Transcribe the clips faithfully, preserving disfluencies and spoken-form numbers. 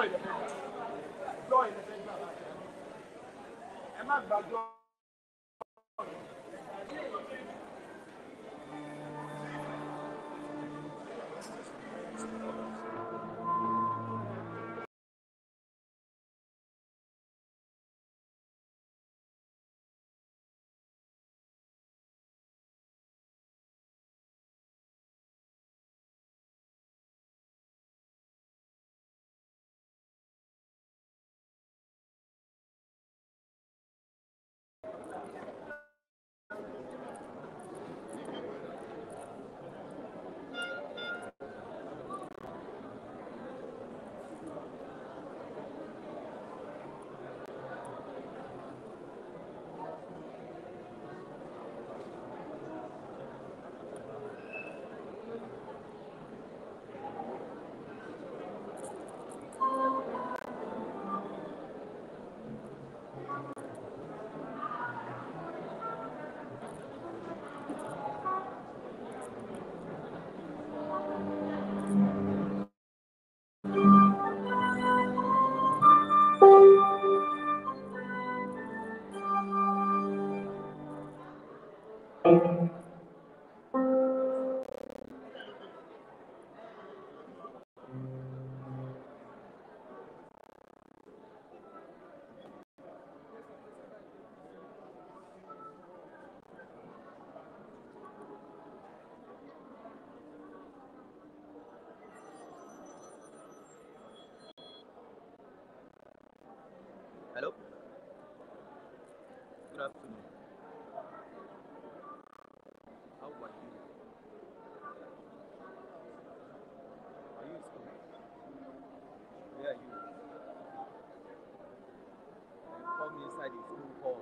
Hello? Good afternoon. How are you? Are you in school? Where are you? Come inside the school hall.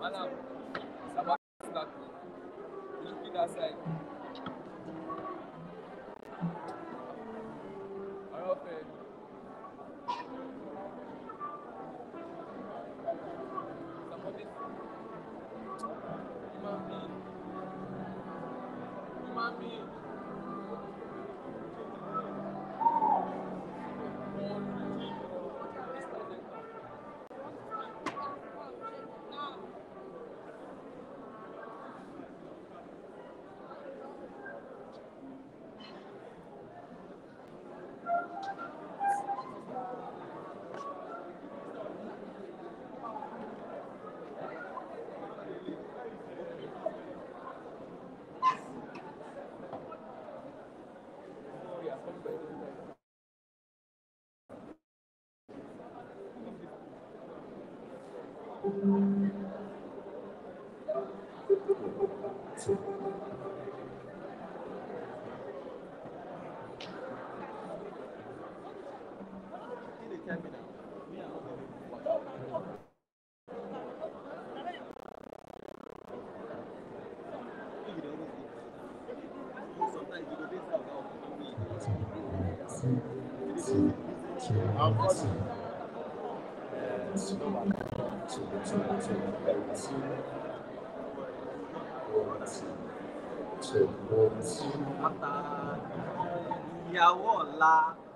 Alam, sabag stuck. You look that side. Are you okay? Somebody, human being, human being. Ìyàwó ọ̀la.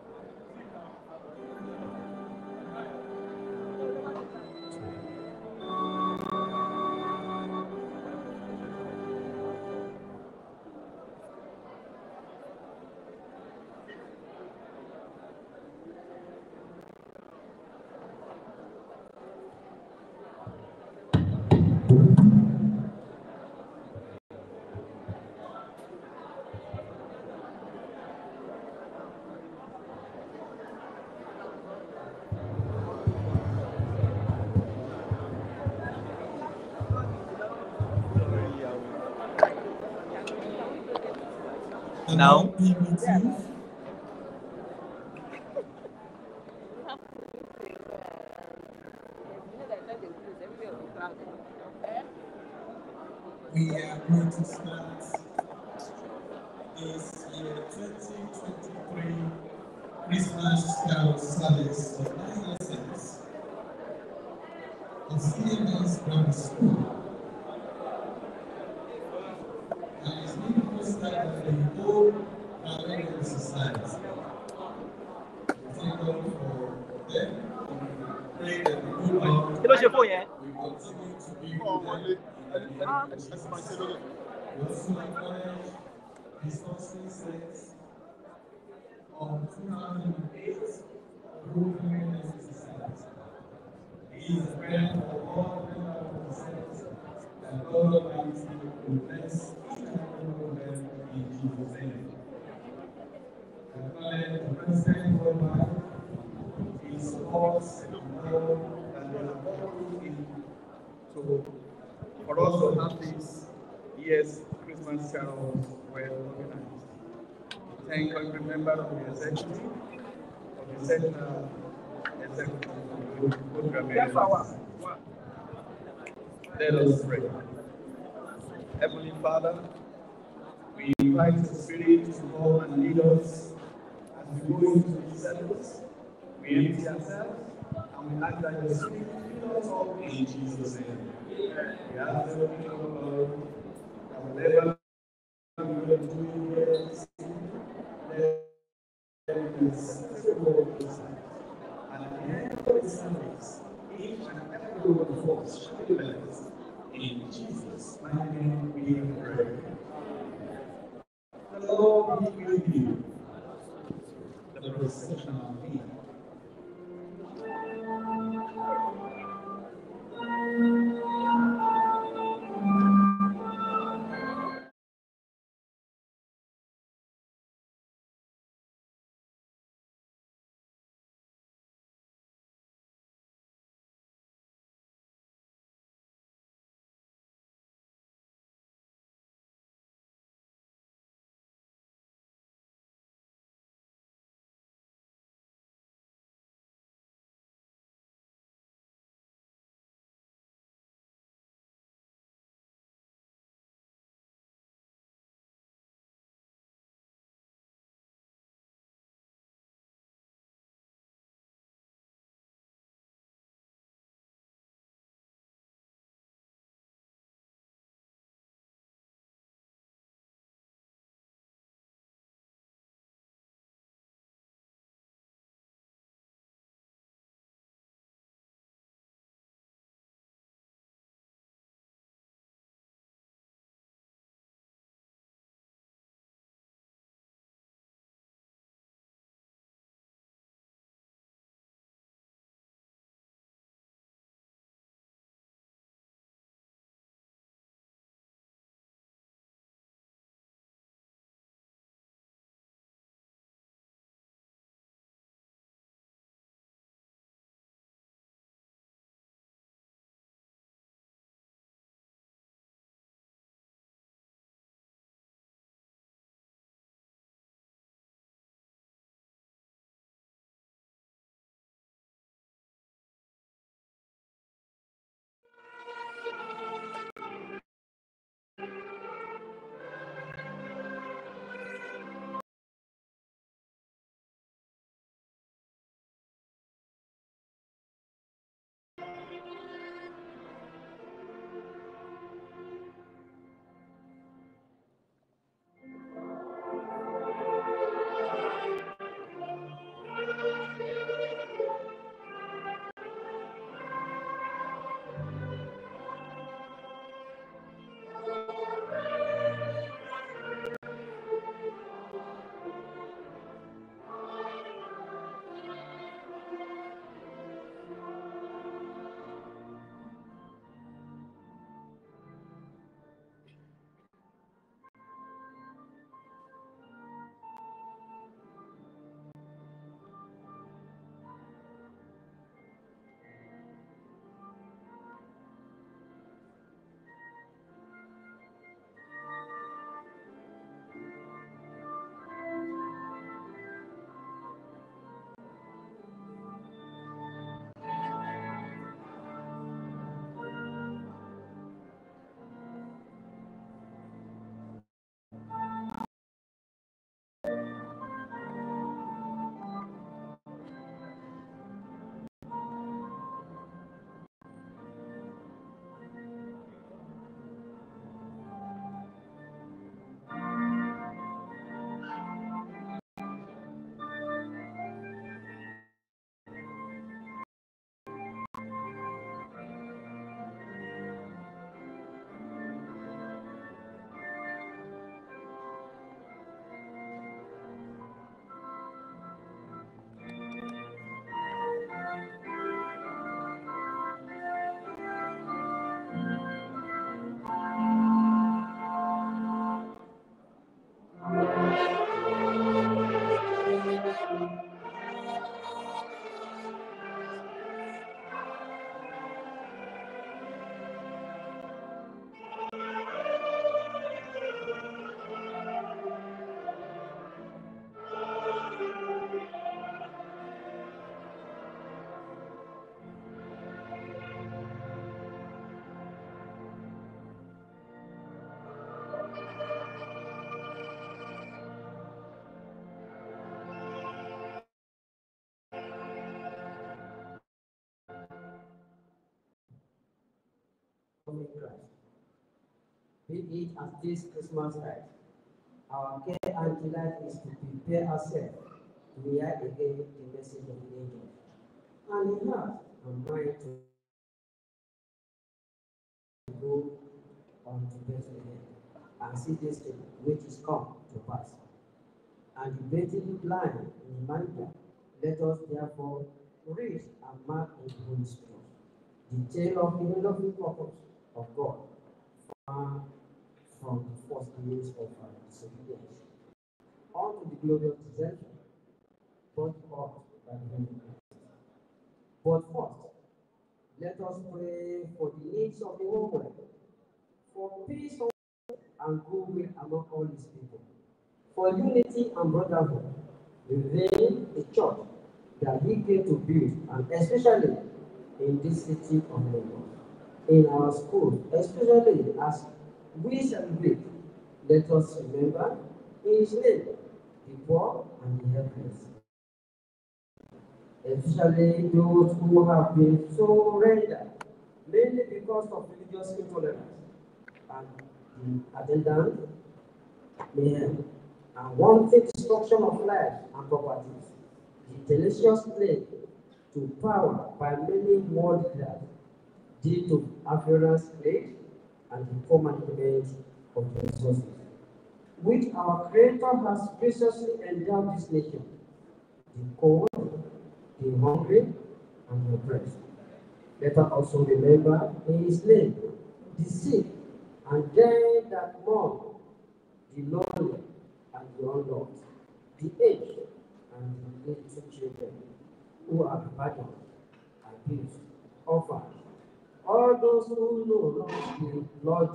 Now, be with you. We are going to start this year twenty twenty-three Christmas Carol service of nine lessons of C M S Grammar School. And it's being hosted by the whole American Society. Thank God for them. Pray that the good Lord Kí ló ṣe fún yẹn? will continue to be with them. We also acknowledge his hosting set of two thousand eight Group Women's Society. He is a friend of all members of the set that God Almighty will bless each and every one of them in Jesus' name. Acknowledge the President worldwide, his support and love that they have poured in to for us to have this year's Christmas carols well organized. Thank every member of the executive, of the central executive program. Let us pray. Heavenly Father, we invite the Spirit to come and lead us as we go into this service. We empty ourselves and we ask that your Spirit fill us up in Jesus' name. We ask the King of Lord that whatever we are doing here, let it be acceptable to us. And at the end of the service, each and every one of us shall be blessed. In Jesus' mighty name we pray. The Lord be with you. The procession of me. coming Christ. Be it at this Christmas time, our care and delight is to prepare ourselves to hear again the message of the angel, and in heart and mind to go on to Bethlehem and see this thing which is come to pass. And the bathing blind in the manger, let us therefore read and mark in the Holy Spirit the tale of the wonderful purpose of God far from the first years of our disobedience unto the glorious redemption brought forth by the Holy Christ. But first, let us pray for the needs of the whole world, for peace and goodwill among all his people, for unity and brotherhood within the church that he came to build, and especially in this city of Lagos, in our schools, especially as we celebrate. Let us remember in his name the poor and the helpless, especially those who have been so rendered, mainly because of religious intolerance and the attendant mayhem and wanton destruction of lives and properties, the delicious claim to power by many world leaders due to affluence rate and the poor management of the resources, which our Creator has graciously endowed this nation, the cold, the hungry, and the oppressed. Let us also remember in his name the sick and they that mourn, the lonely and the unloved, the aged and the little children who are abandoned, abused, orphans, all those who know not the Lord,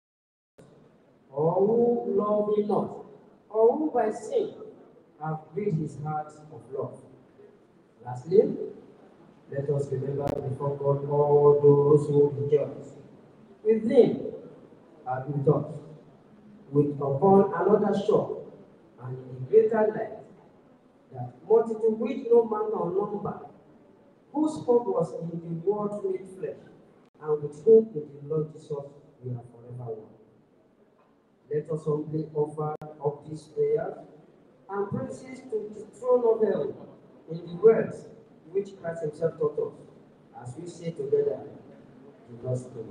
or who love him not, or who by sin have rid his heart of love. Lastly, let us remember before God all those who rejoice with him and with us, with upon another shore and in a greater light, that multitude which no man nor number, whose hope was in the world made flesh, and with whom in the Lord Jesus we are forever one. Let us humbly offer up these prayers and praises to the throne of heaven in the words which Christ himself taught us, as we say together the Lord's Prayer.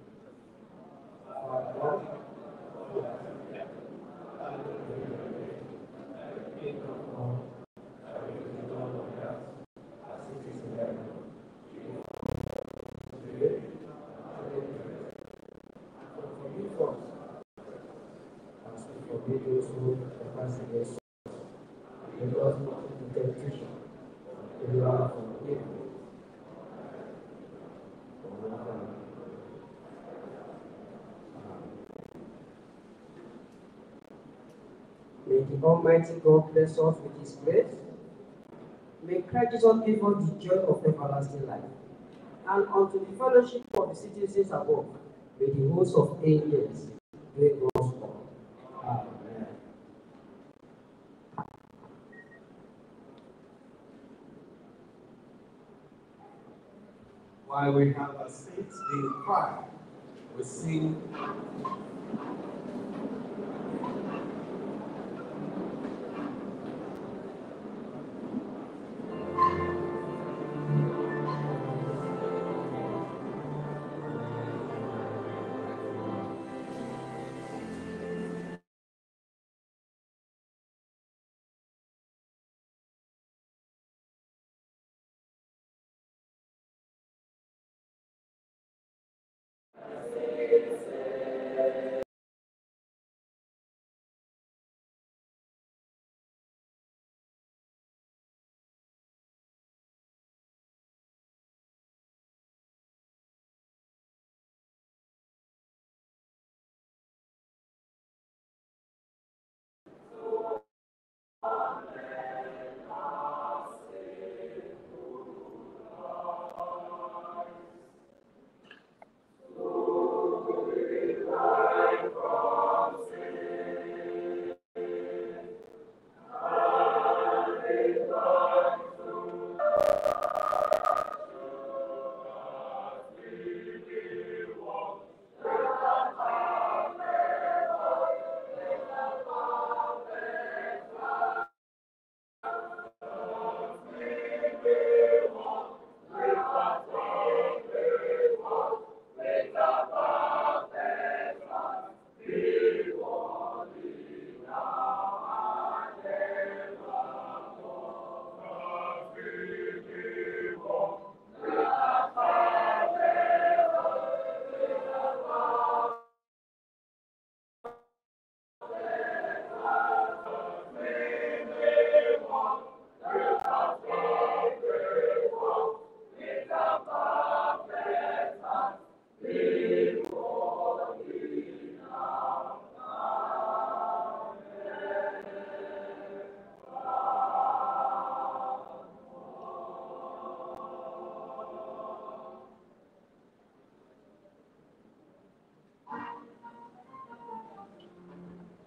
Our God, who art in heaven, hallowed be thy name. Thy kingdom come, thy will be done on earth as it is in heaven. Give us today our daily bread, and forgive us as we forgive those who trespass against us. Lead us not into temptation, but deliver us from evil. May the Almighty God bless us with his grace. May Christ Jesus give us the joy of everlasting life. And unto the fellowship of the citizens above, may the host of angels bring us all. Amen. While we have our seats being quiet, we sing.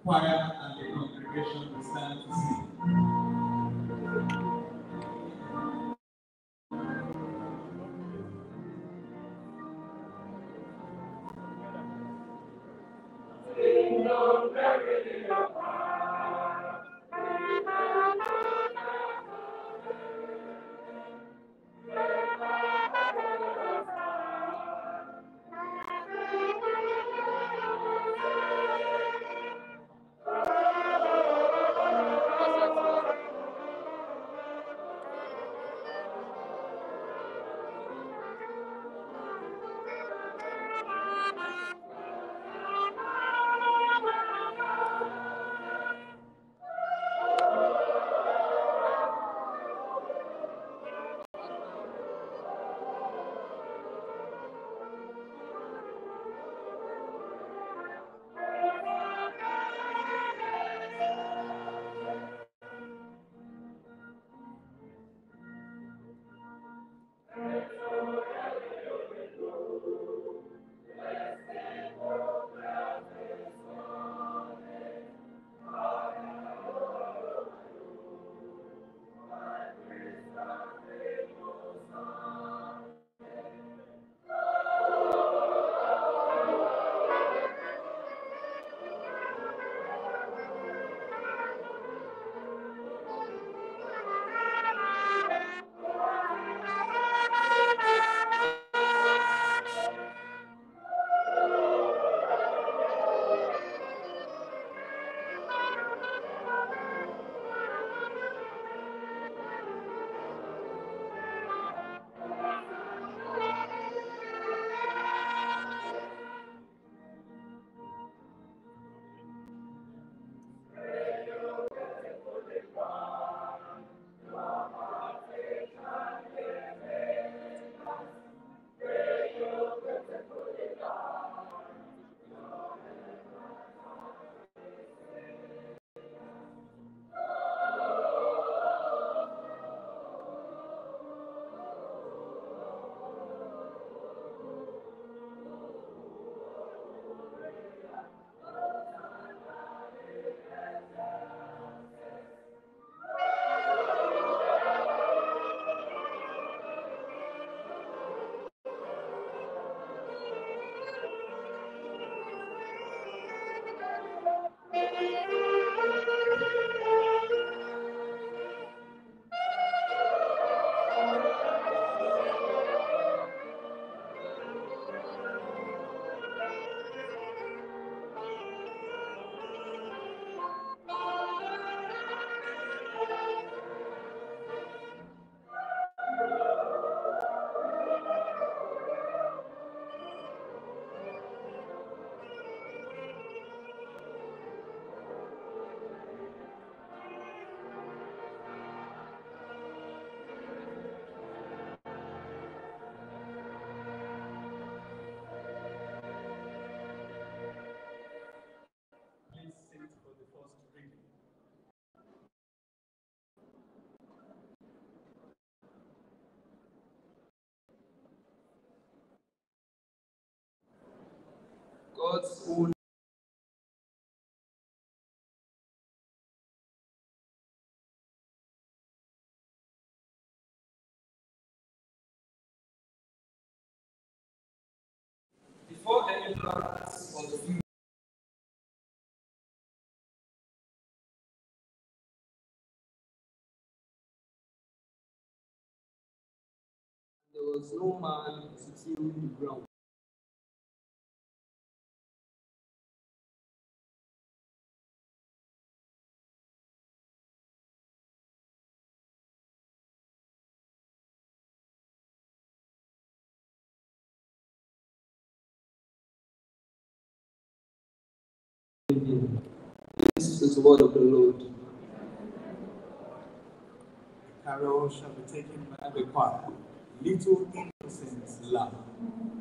choir and the congregation will stand to sing. God's own before any plans of the future. There was no man to till the ground. This is the word of the Lord. The carol shall be taken by the choir. Little innocent lamb.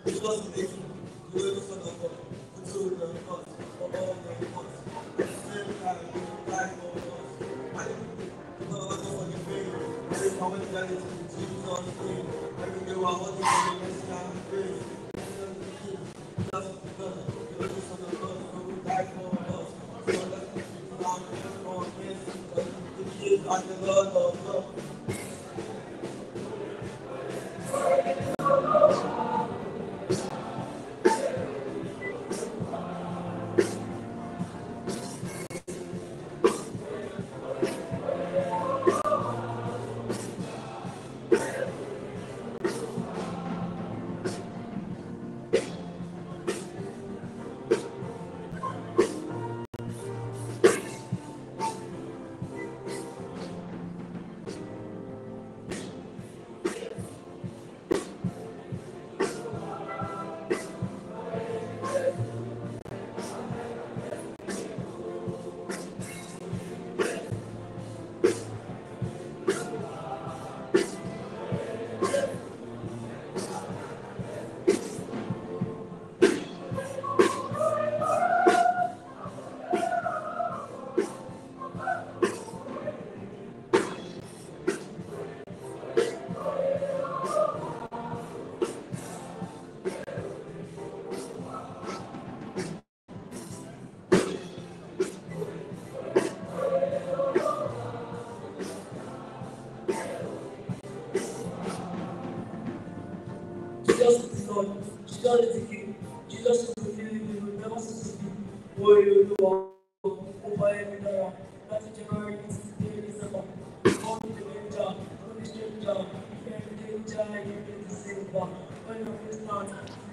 Jesus is Lord. Jesus is the King. Jesus is the living. We will never cease to be. Oh, you know, over every dollar. That's January, December. All the danger, all the stranger, every danger, every December. When you understand,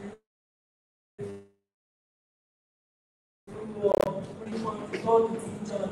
you are, when you want to all the danger.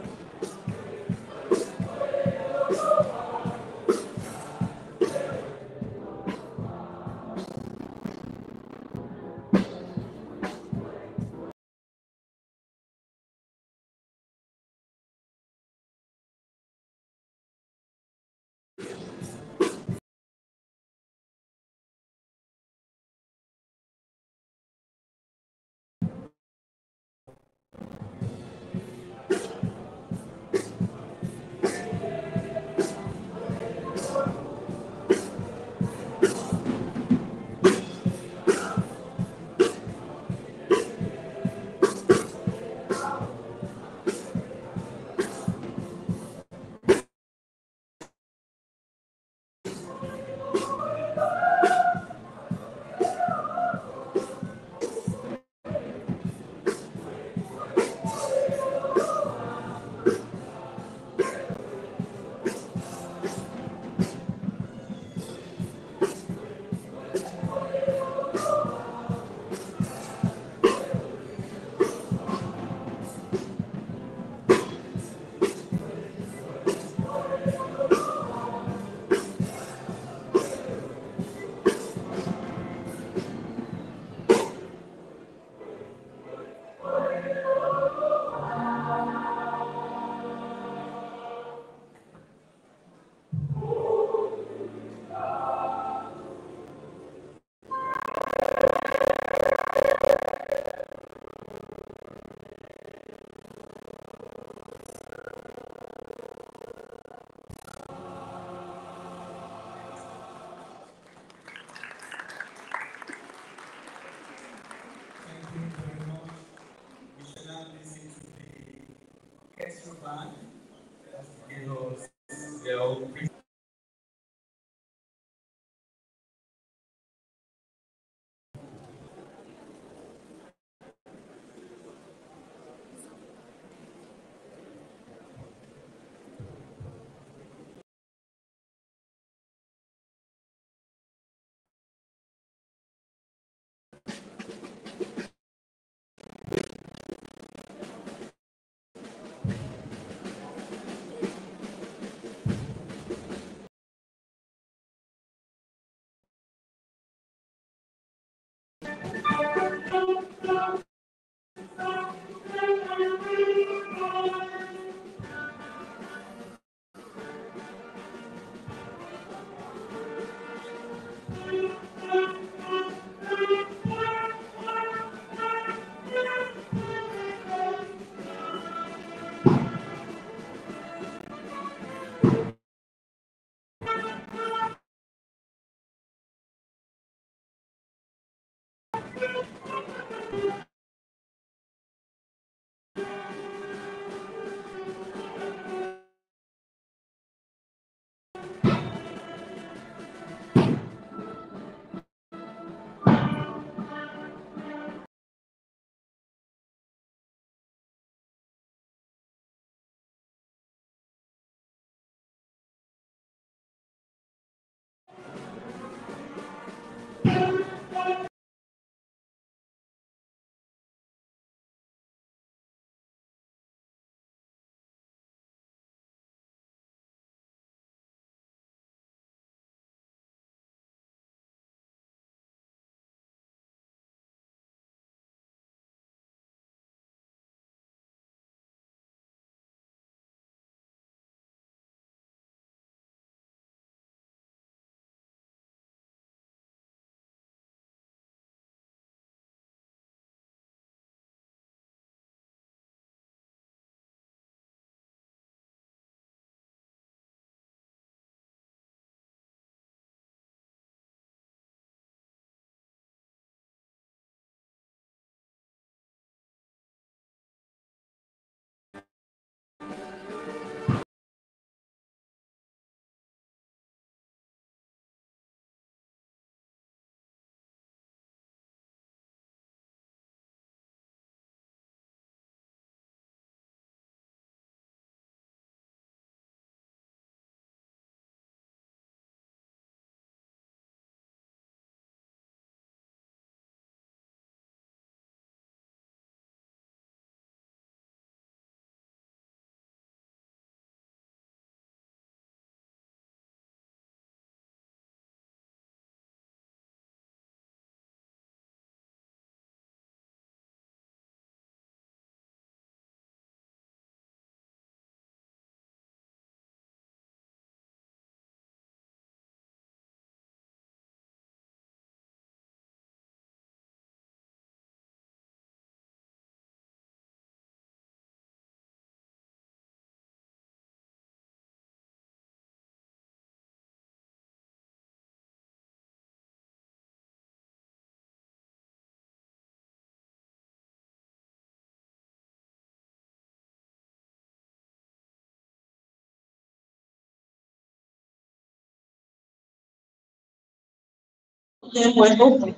Then we're open.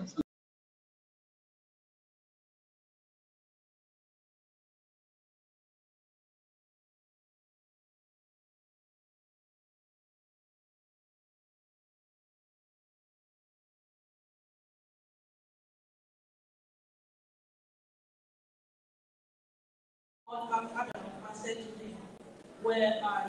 What I've had an answer today, where I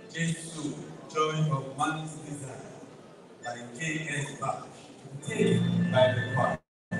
Jesus, joy of man's desire, by K S Bach, taken by the choir.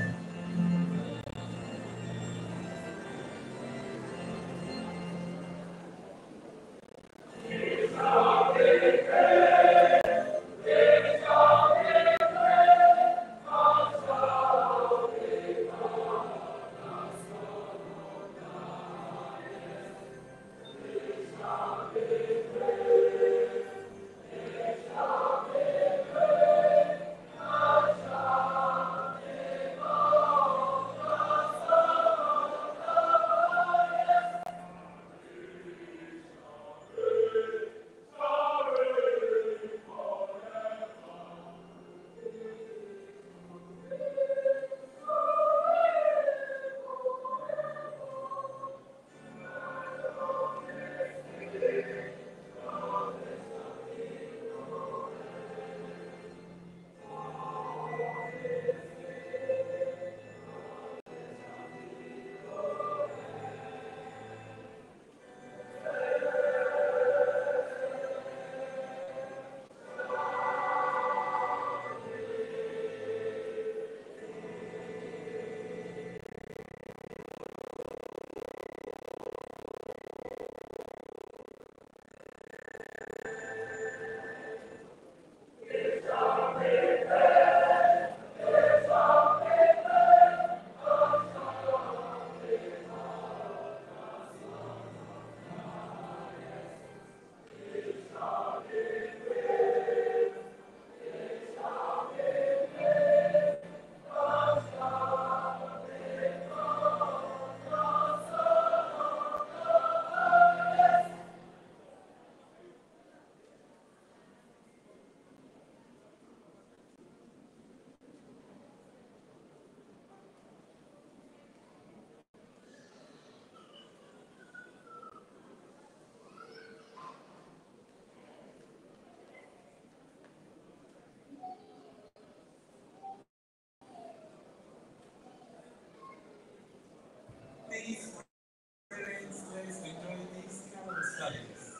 Please, parents, let's enjoy this carol service.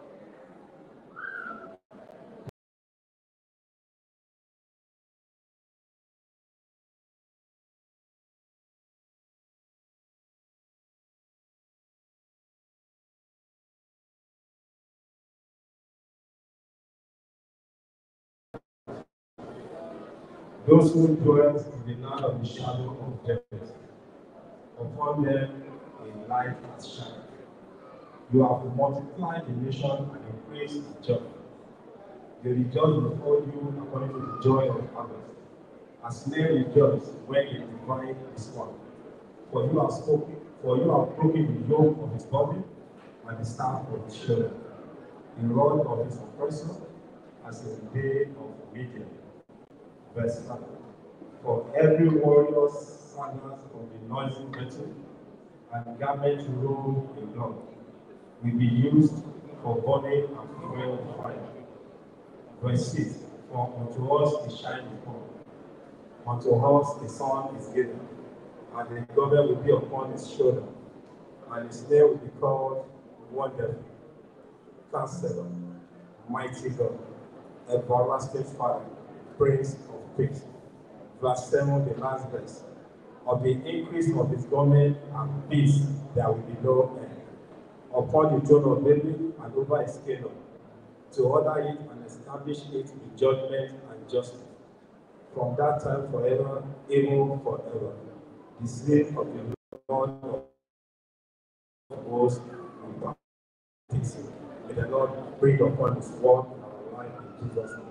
Those who dwell in the land of the shadow of death, upon them a light has shined. You have multiplied the nation and increased the joy. They rejoice before you according to the joy of harvest, as men rejoice when they divide his one. For you have spoken, for you have broken the yoke of his body and the staff of his shoulder, the rod of his oppressor, as in the day of Midian. Verse five. For every warrior's sandals of the noisy metal and garment rolled in blood will be used for burning and fuel fire. Verse six. For unto us is shine before, unto us the sun is given, and the government will be upon his shoulder, and his name will be called Wonderful, Counselor, Mighty God, Everlasting Father, Prince of Peace. Verse seven, the last verse. Of the increase of his government and peace there will be no end, upon the throne of David and over his kingdom, to order it and establish it with judgment and justice. From that time forever, even forever. The slave of the Lord of hosts will peace. May the Lord breathe upon his word in our life in Jesus' name.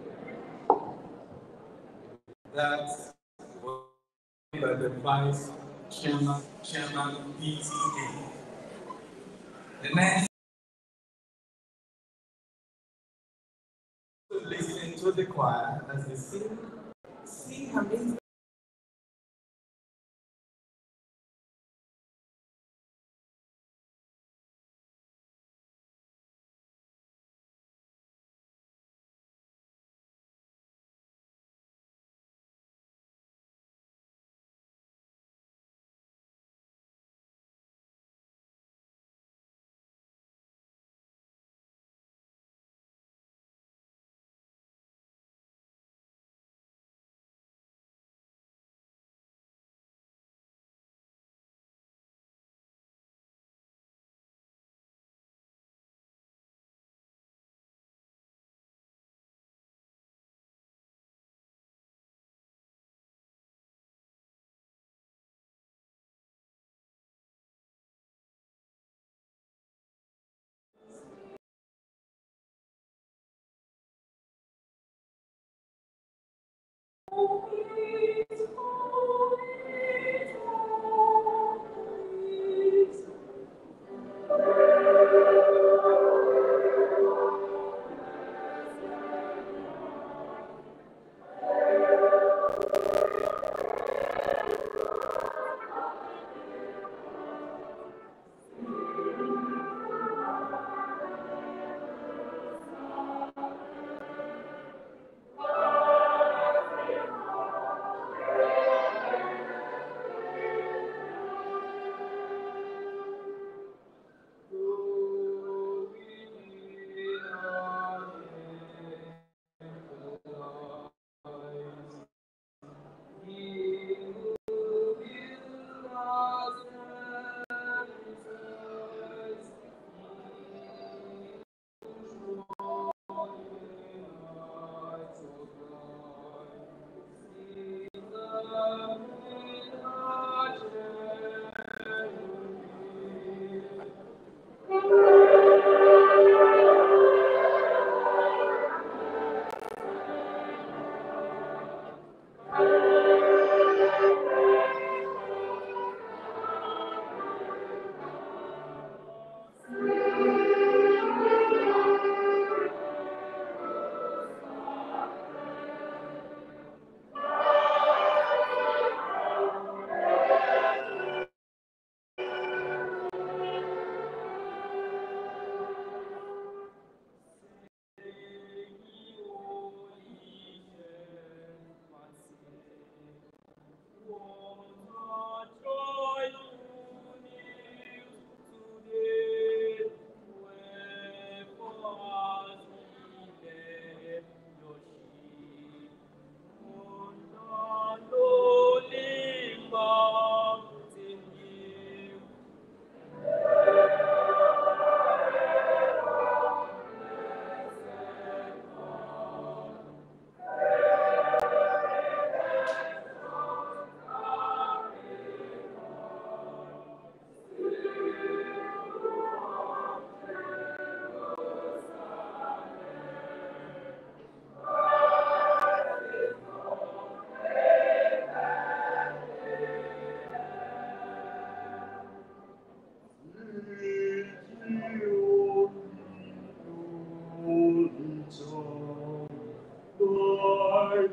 That was by the Vice Chairman, Chairman P T A. The next, listen to the choir as they sing, sing amazing.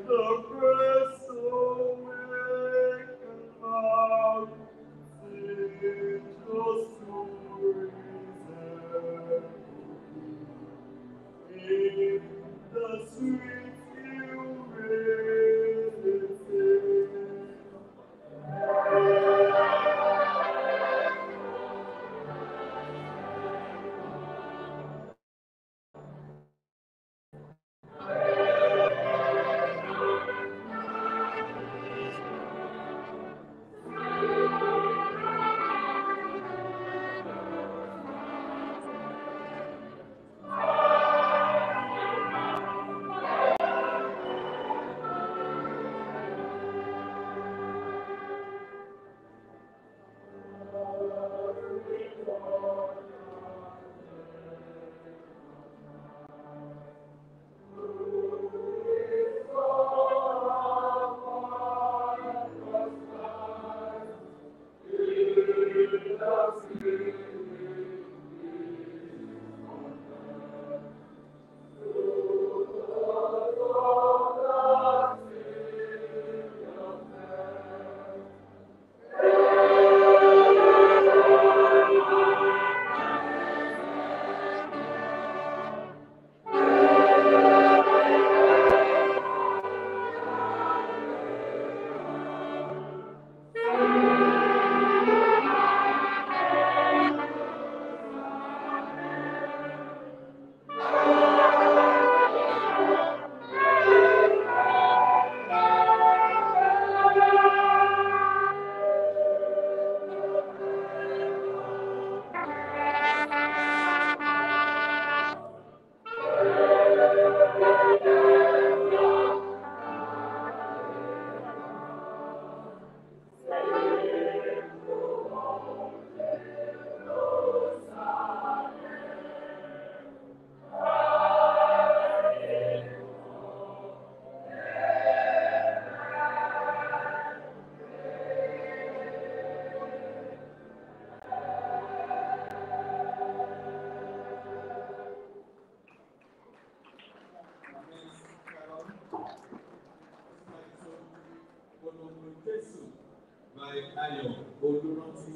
by Ayo Oluranti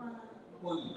Poli.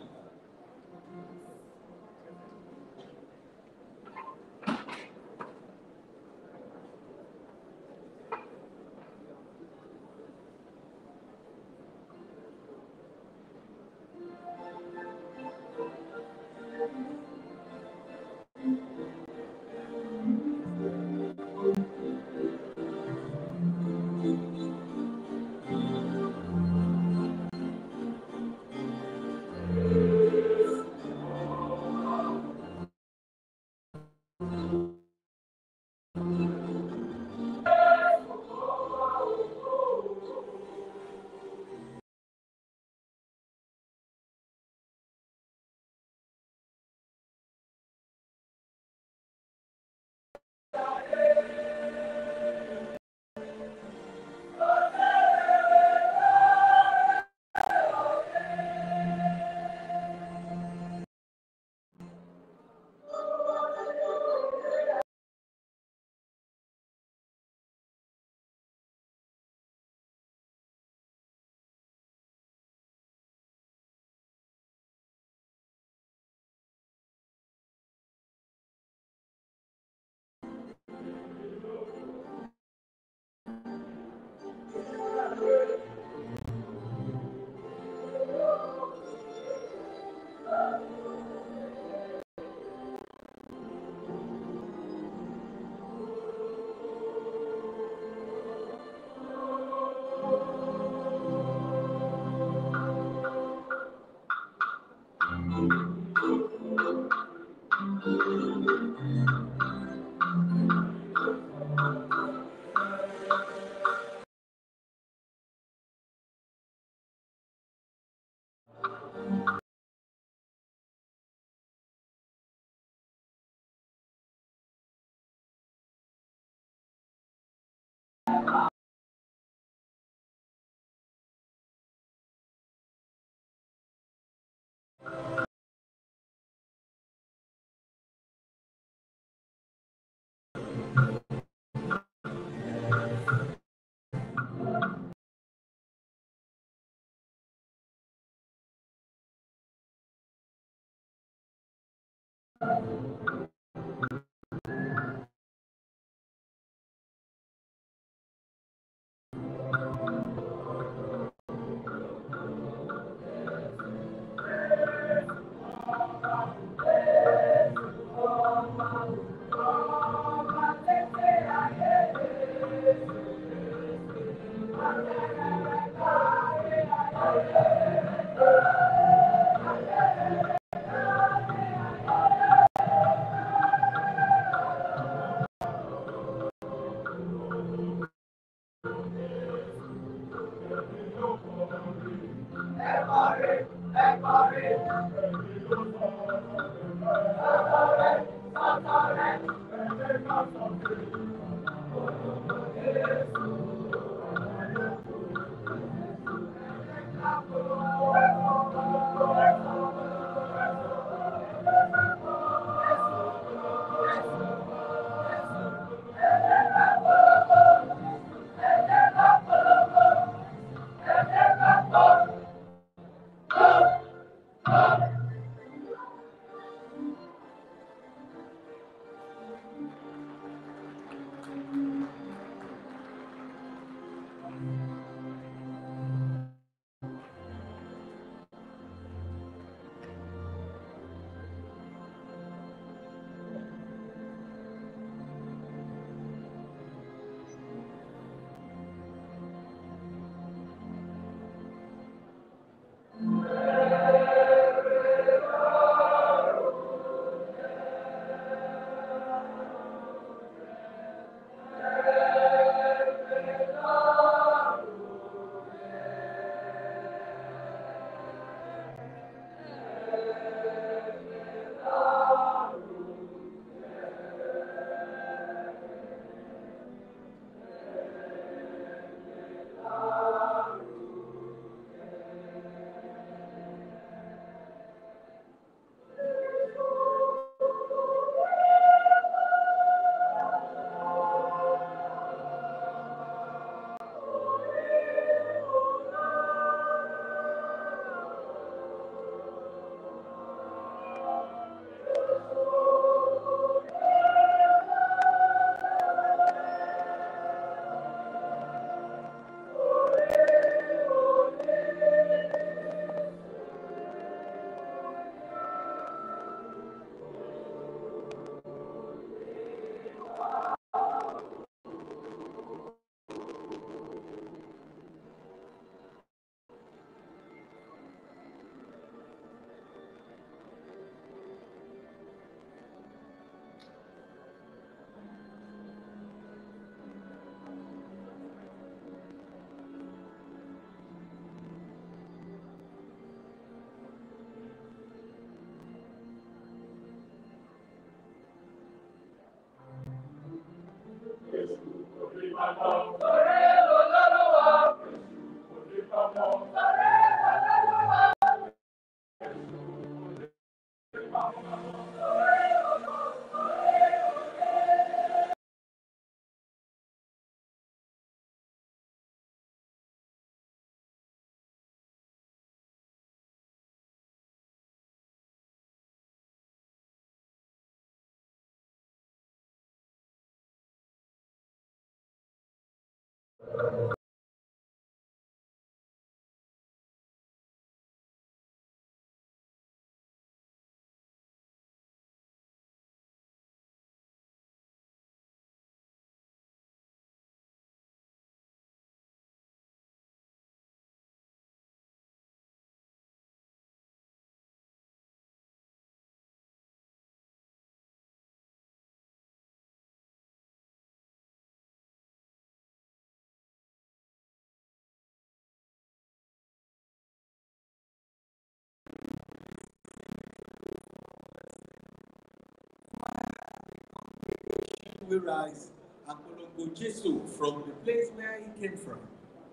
We rise and Kolongo Jesu from the place where he came from.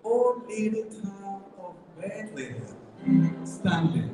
O little town of Bethlehem, standing.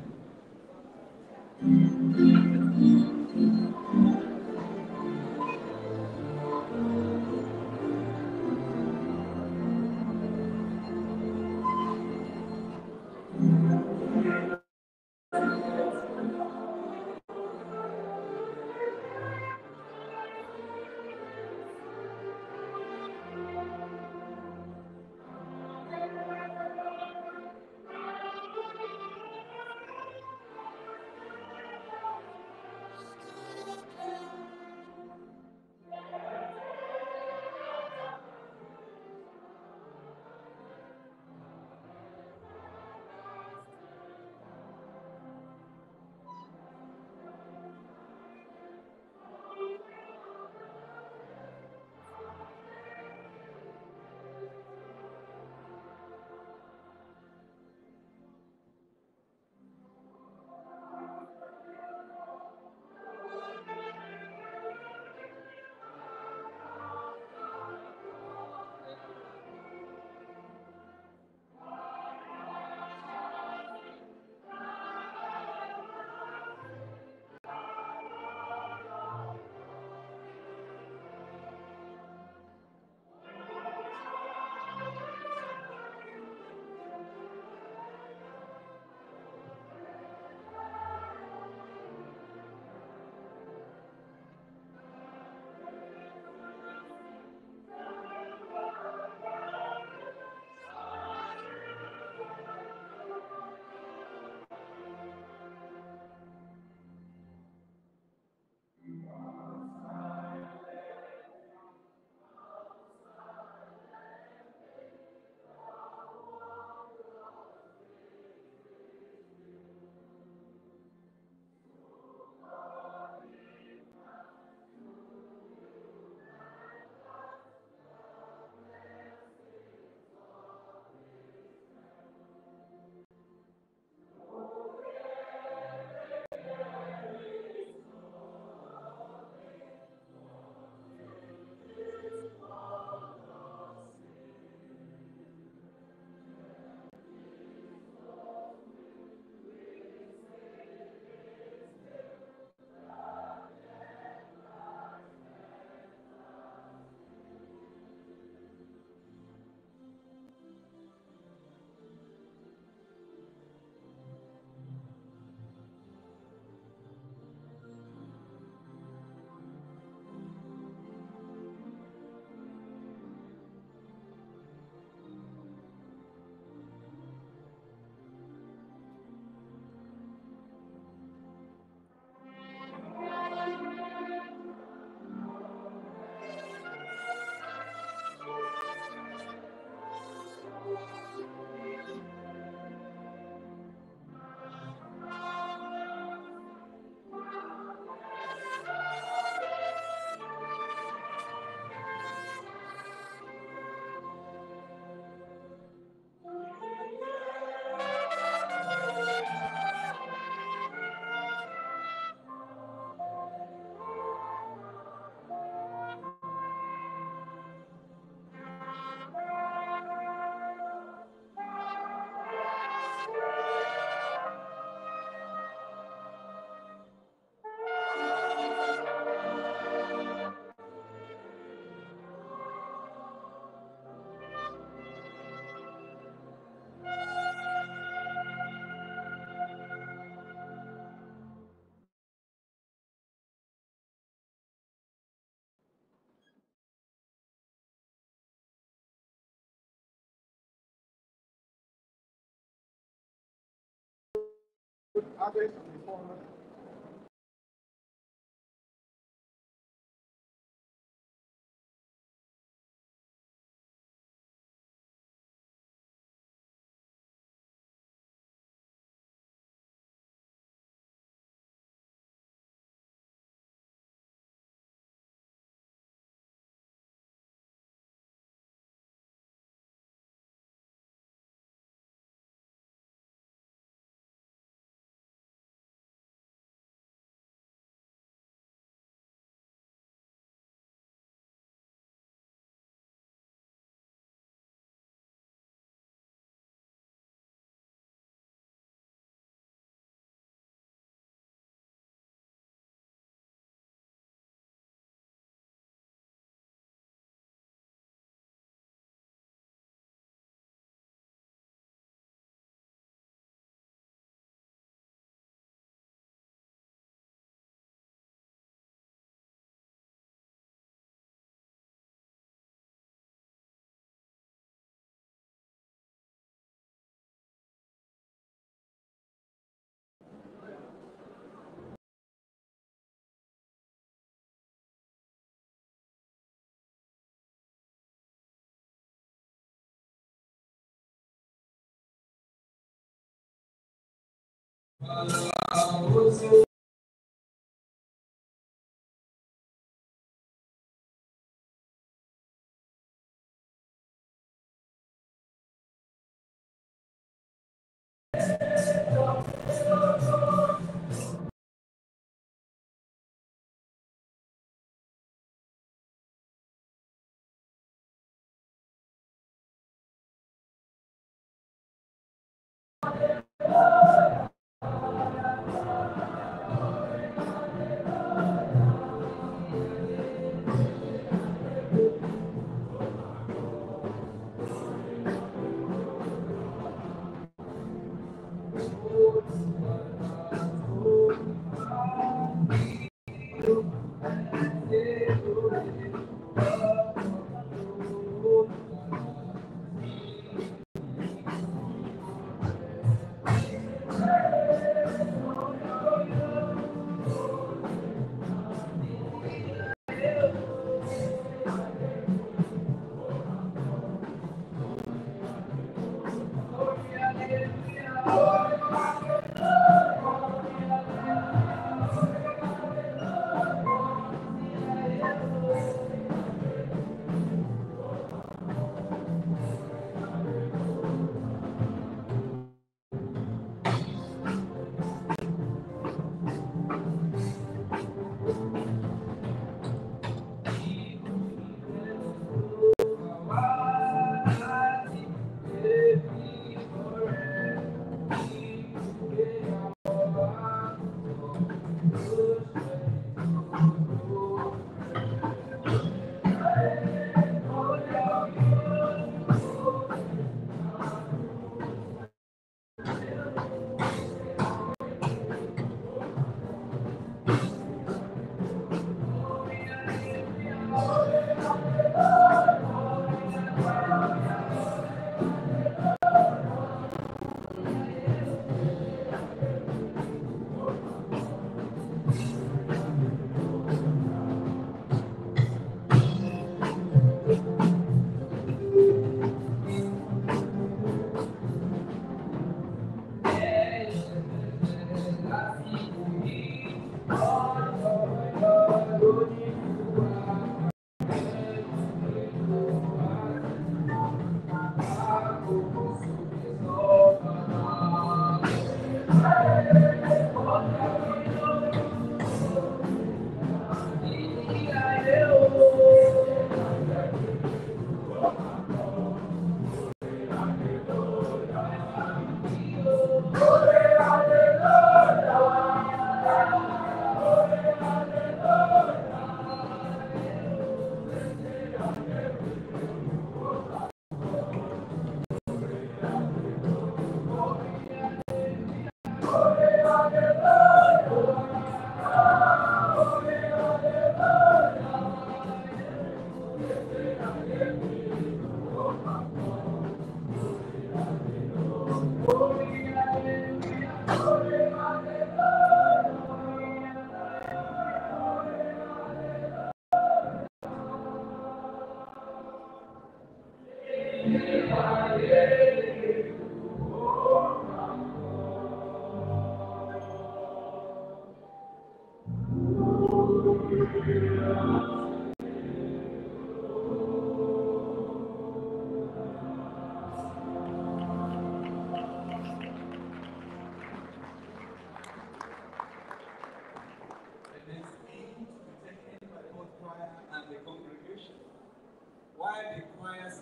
Others on the former.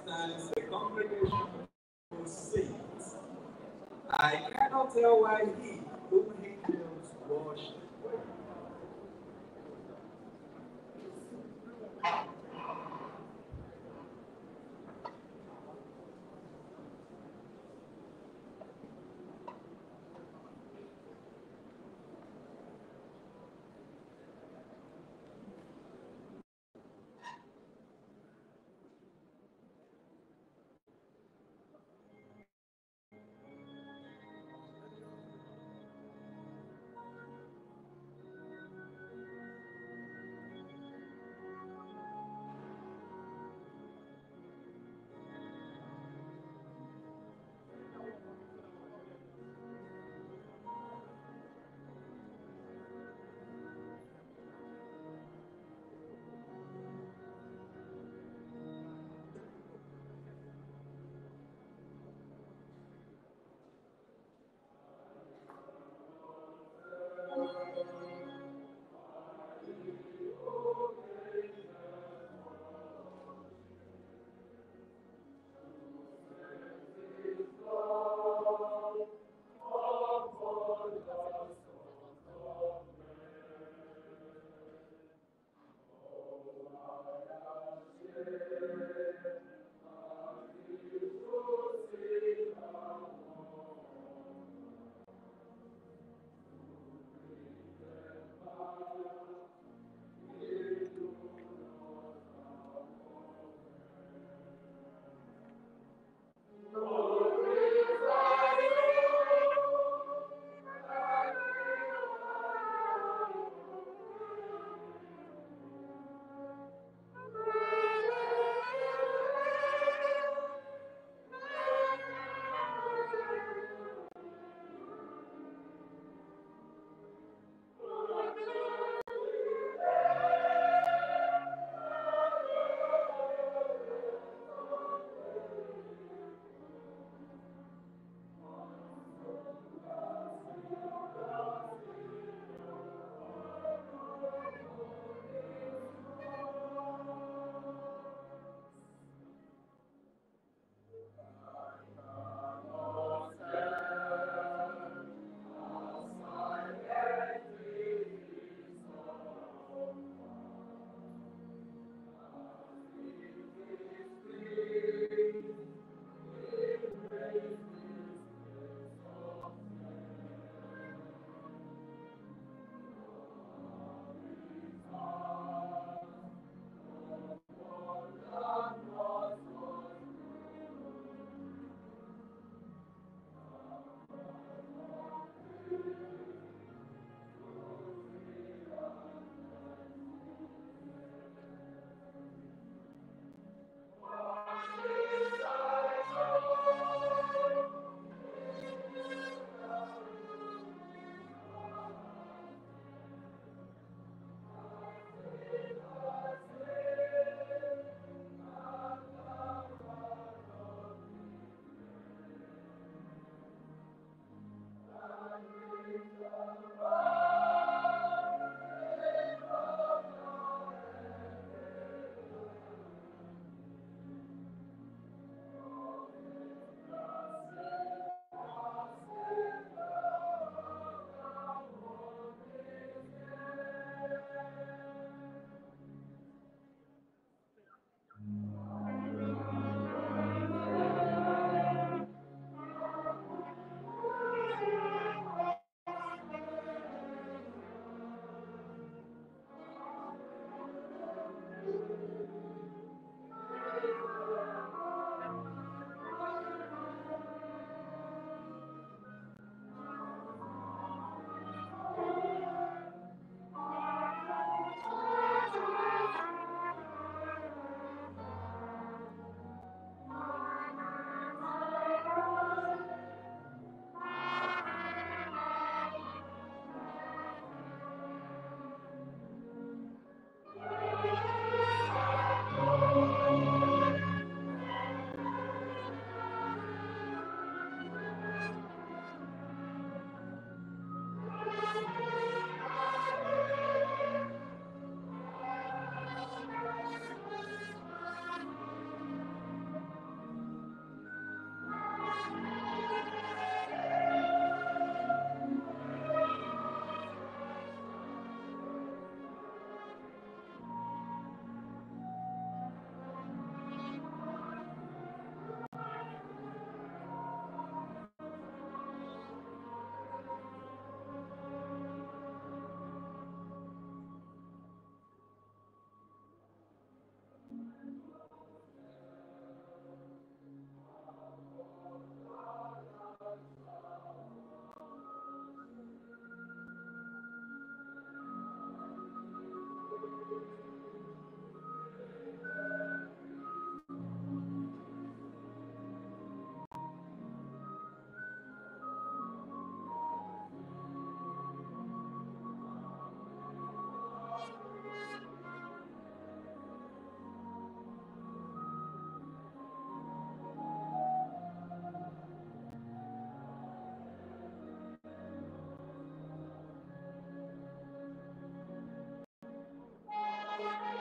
stands the congregation who sings. I cannot tell why he whom angels worship.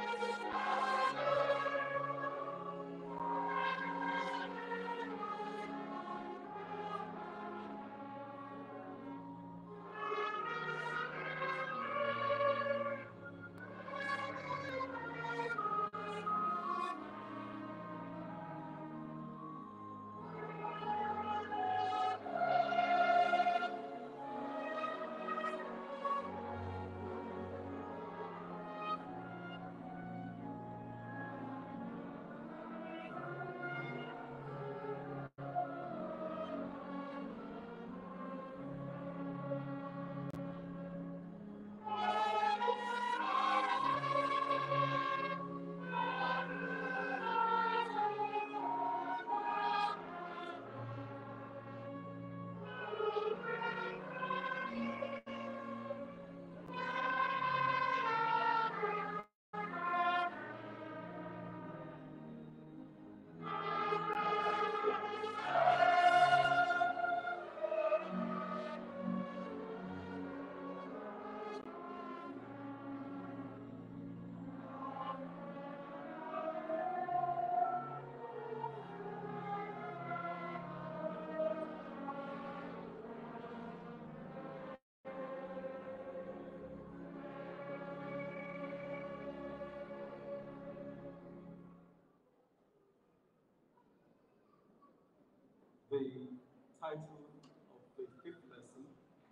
The title of the fifth lesson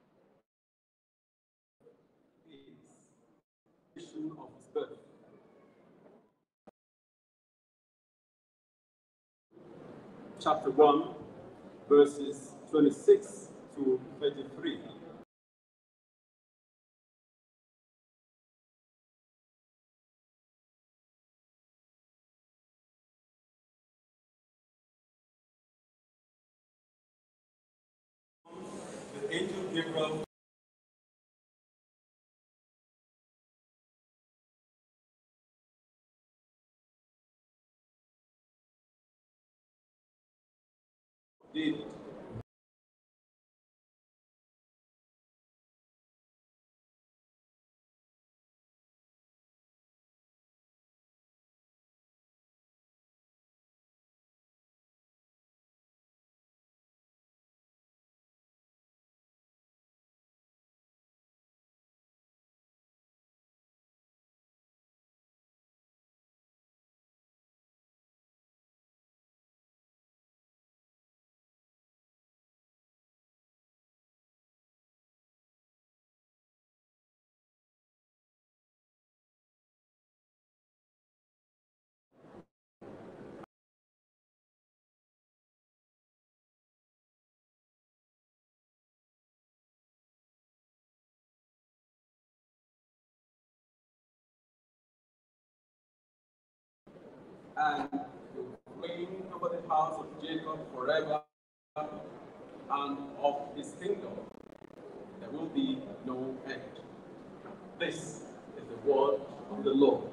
is Vision of His Birth. Chapter one, verses twenty-six to thirty-three. The angel Gabriel did and will reign over the house of Jacob forever, and of his kingdom there will be no end. This is the word of the Lord.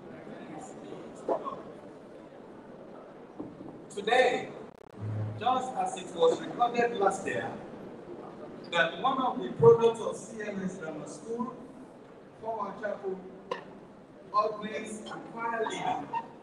Today, just as it was recorded last year, that one of the products of C M S Grammar School, former chapel, organist, and choir leader,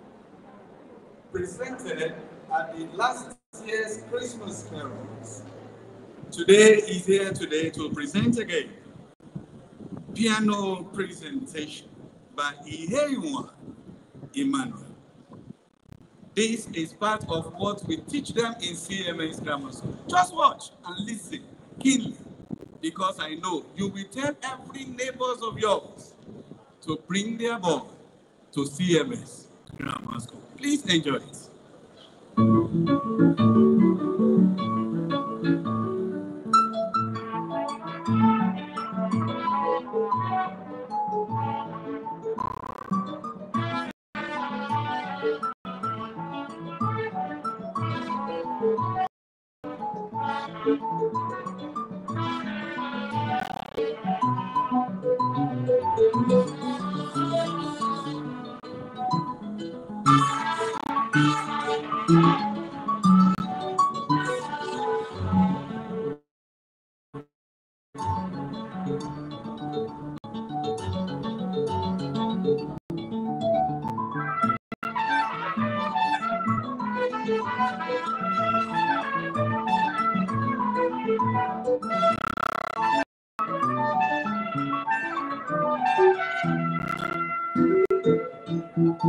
presented at the last year's Christmas carols. Today is here today to present again piano presentation by Iheiwa Emmanuel. This is part of what we teach them in C M S Grammar School. Just watch and listen keenly, because I know you will tell every neighbors of yours to bring their boy to C M S Grammar School. Please enjoy it.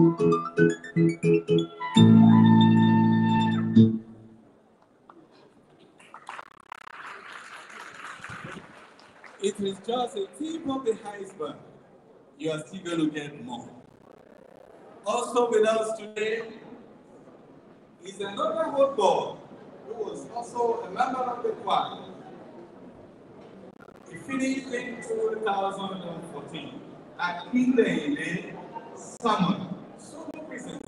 It is just a tip of the iceberg. You are still going to get more. Also with us today is another old boy who was also a member of the choir. He finished in two thousand fourteen. Akindele Summer. Solo presentation.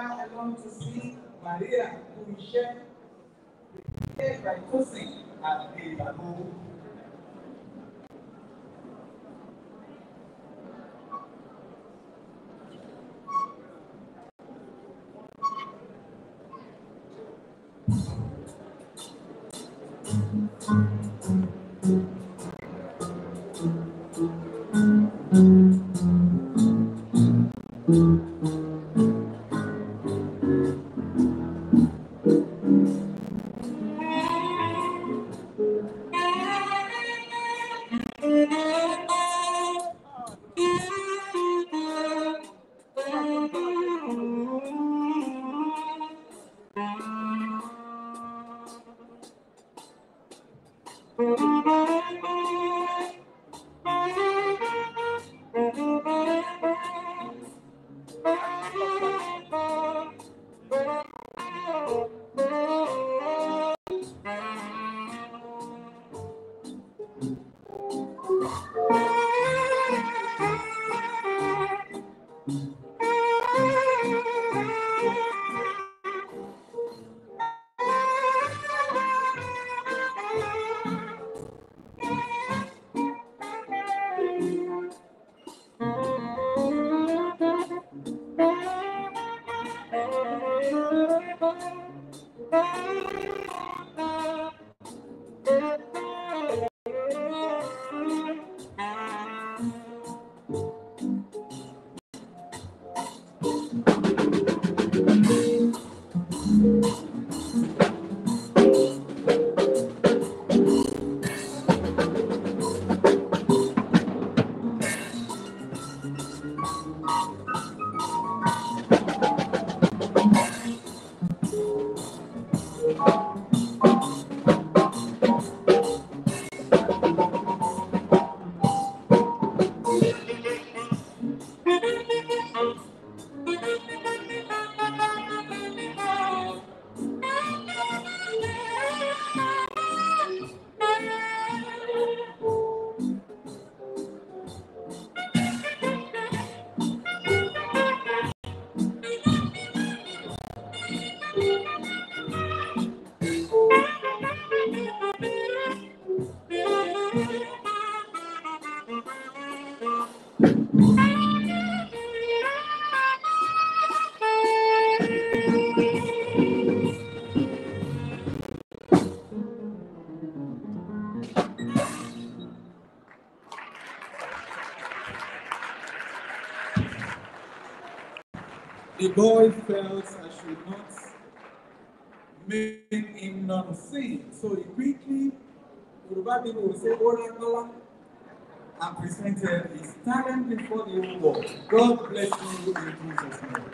choir along to sing Maria Kuishe, played by Tosin at the Babu. The boy felt I should not make him not sing. So he quickly, Yoruba people will say, Orakola, and presented his talent before the whole world. God bless you in Jesus' name.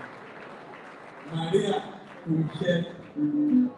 Maria Kuishe.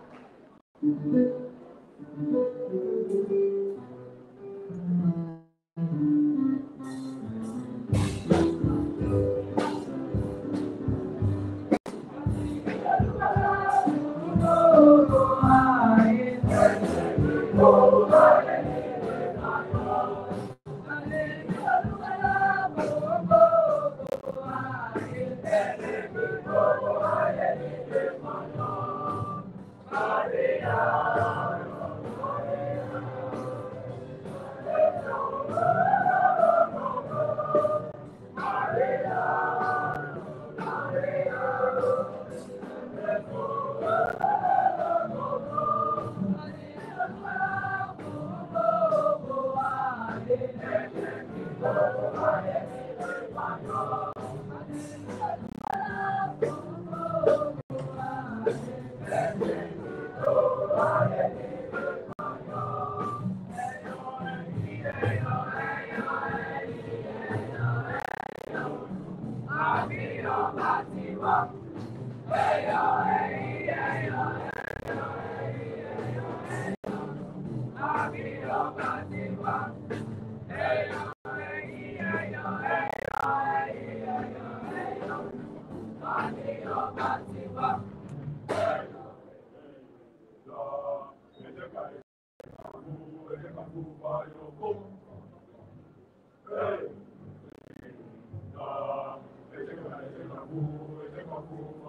Hey,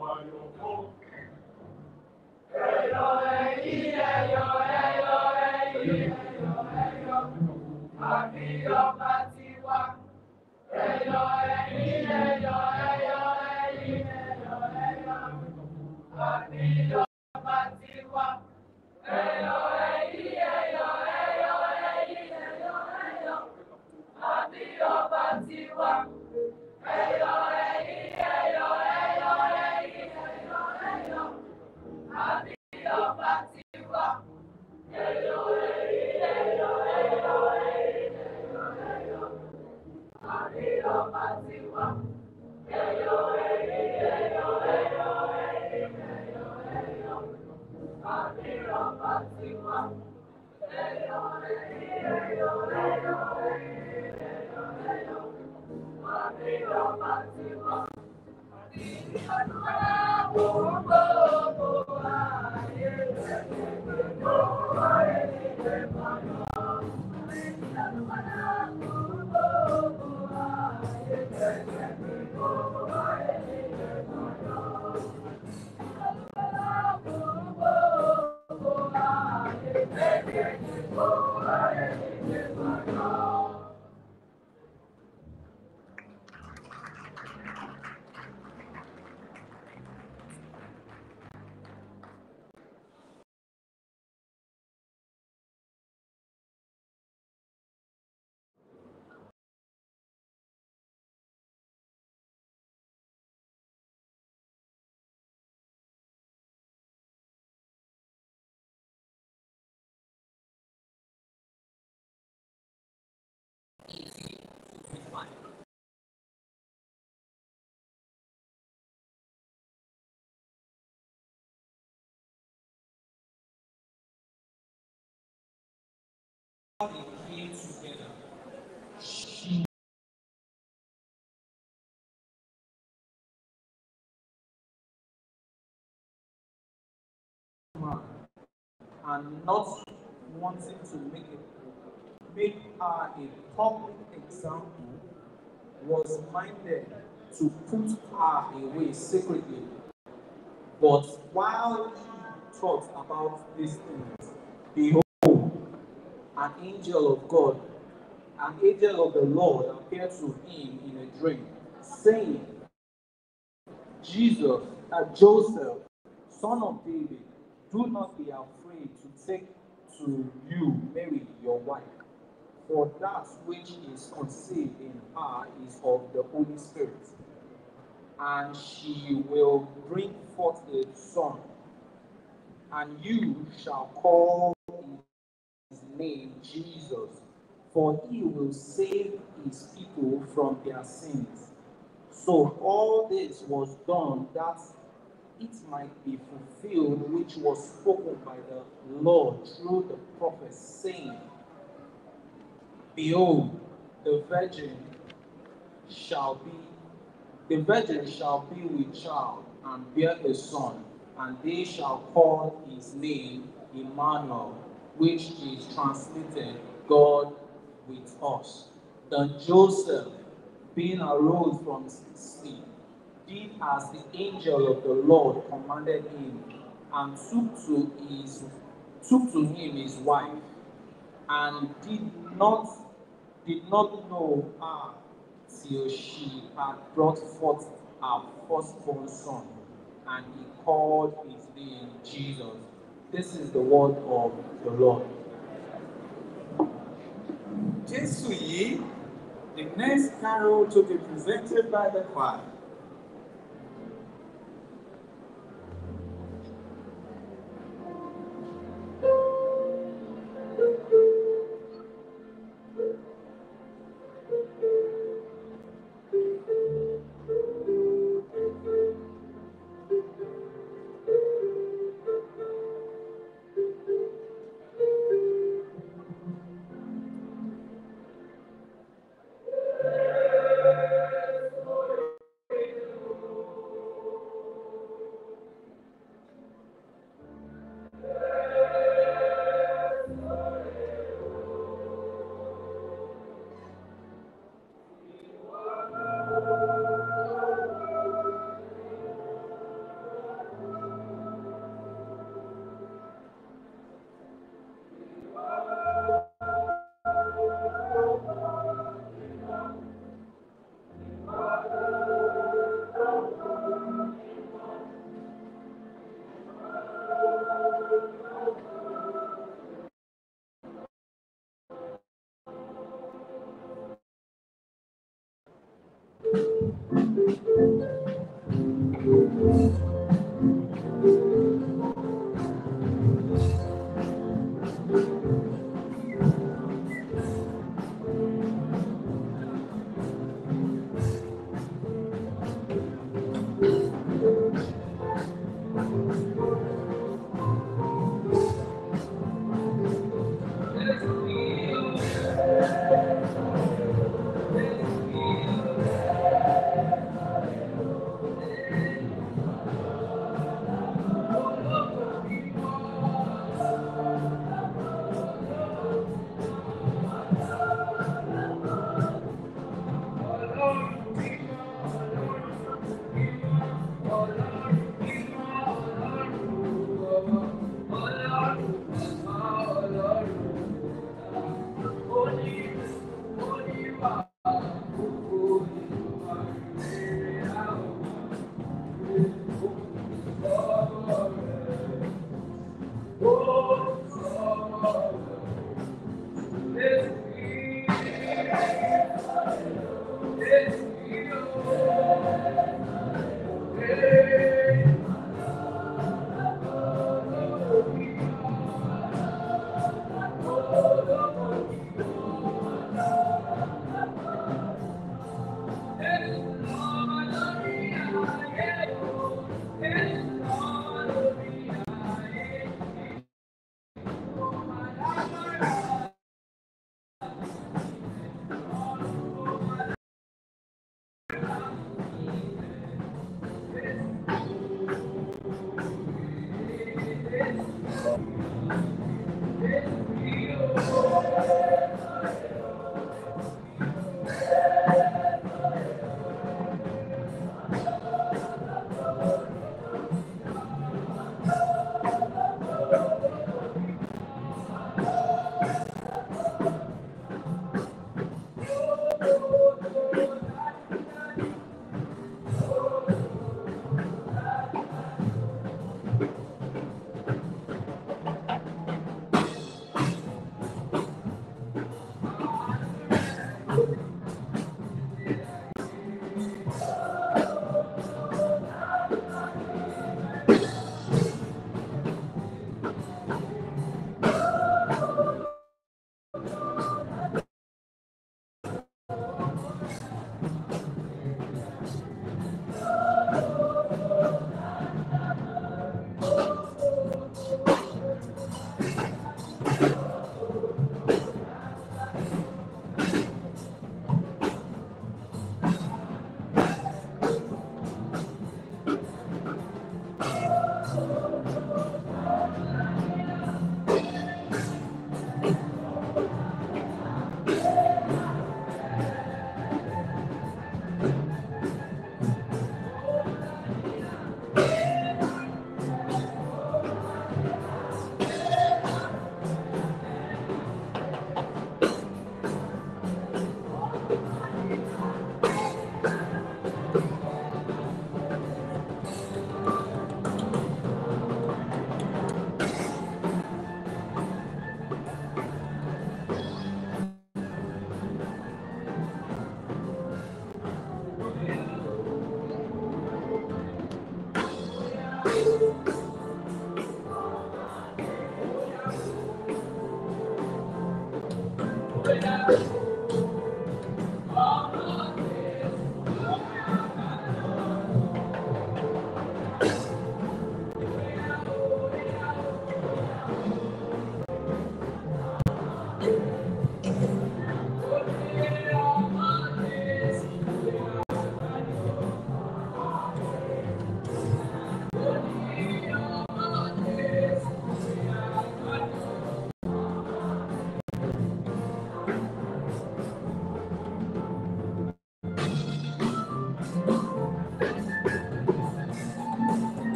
came together. And not wanting to make it make her a public example, was minded to put her away secretly. But while he thought about these things, behold, an angel of God, an angel of the Lord appeared to him in a dream, saying, Jesus, uh, Joseph, son of David, do not be afraid to take to you Mary, your wife, for that which is conceived in her is of the Holy Spirit. And she will bring forth a son, and you shall call his name Jesus, for he will save his people from their sins. So all this was done that it might be fulfilled, which was spoken by the Lord through the prophet, saying, Behold, the virgin shall be the virgin shall be with child and bear a son, and they shall call his name Emmanuel, which is translated God with us. Then Joseph, being arose from his sleep, did as the angel of the Lord commanded him, and took to his took to him his wife, and did not did not know her till she had brought forth her firstborn son, and he called his name Jesus. This is the word of the Lord. Jésù yìí, the next carol to be presented by the choir.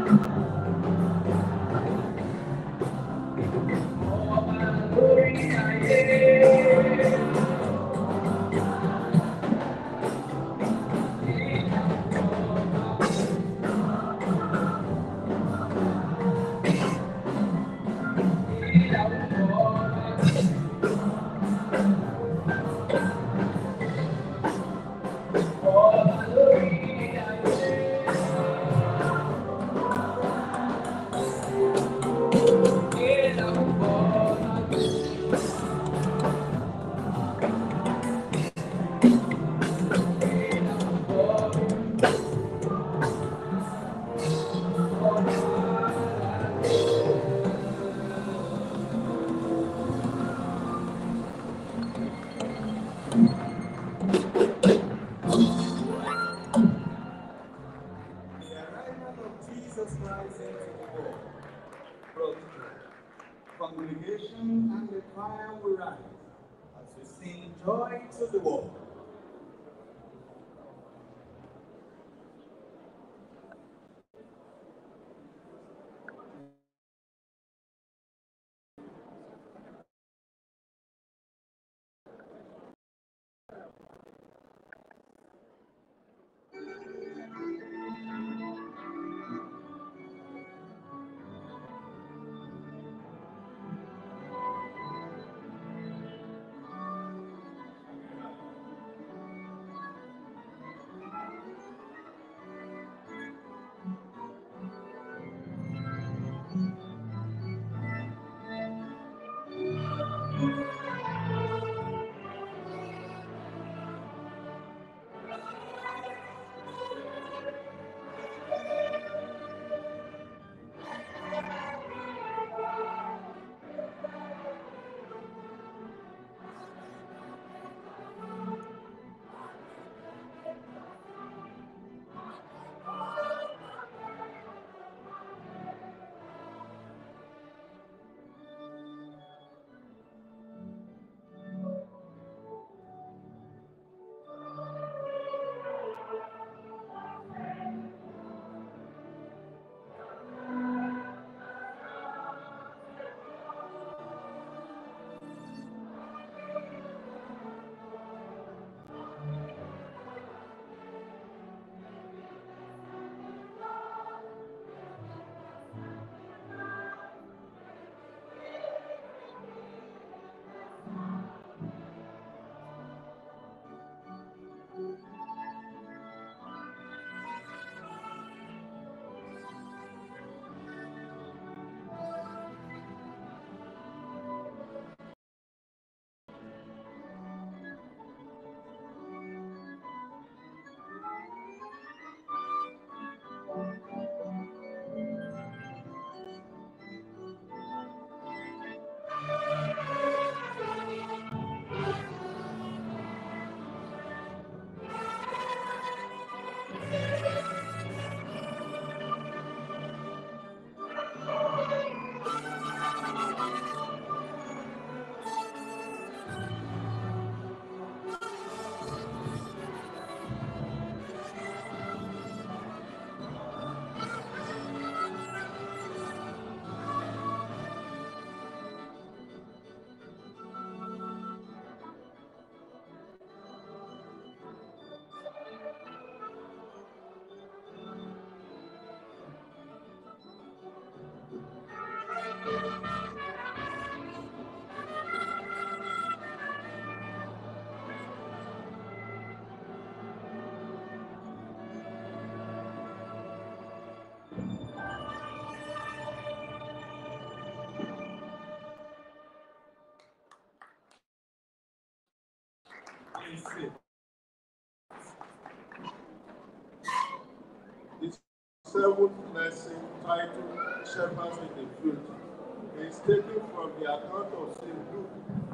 Congregation and the choir will rise as we sing joy to the world. This seventh lesson titled Shepherds in the Field is taken from the account of Saint Luke,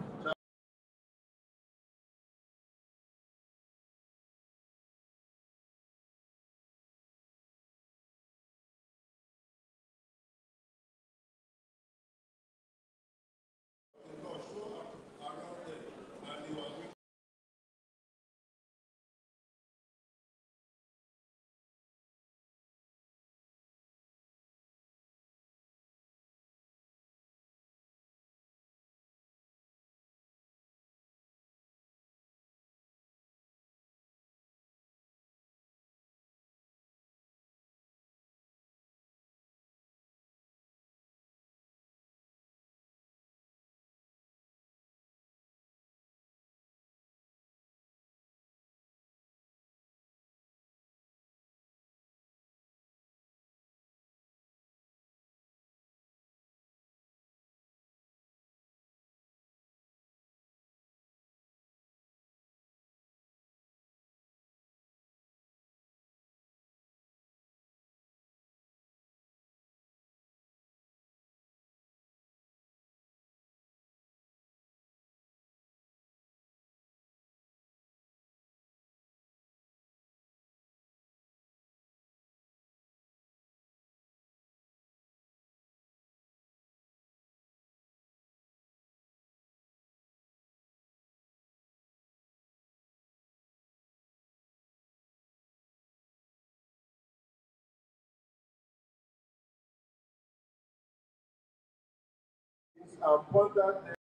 and ponder them.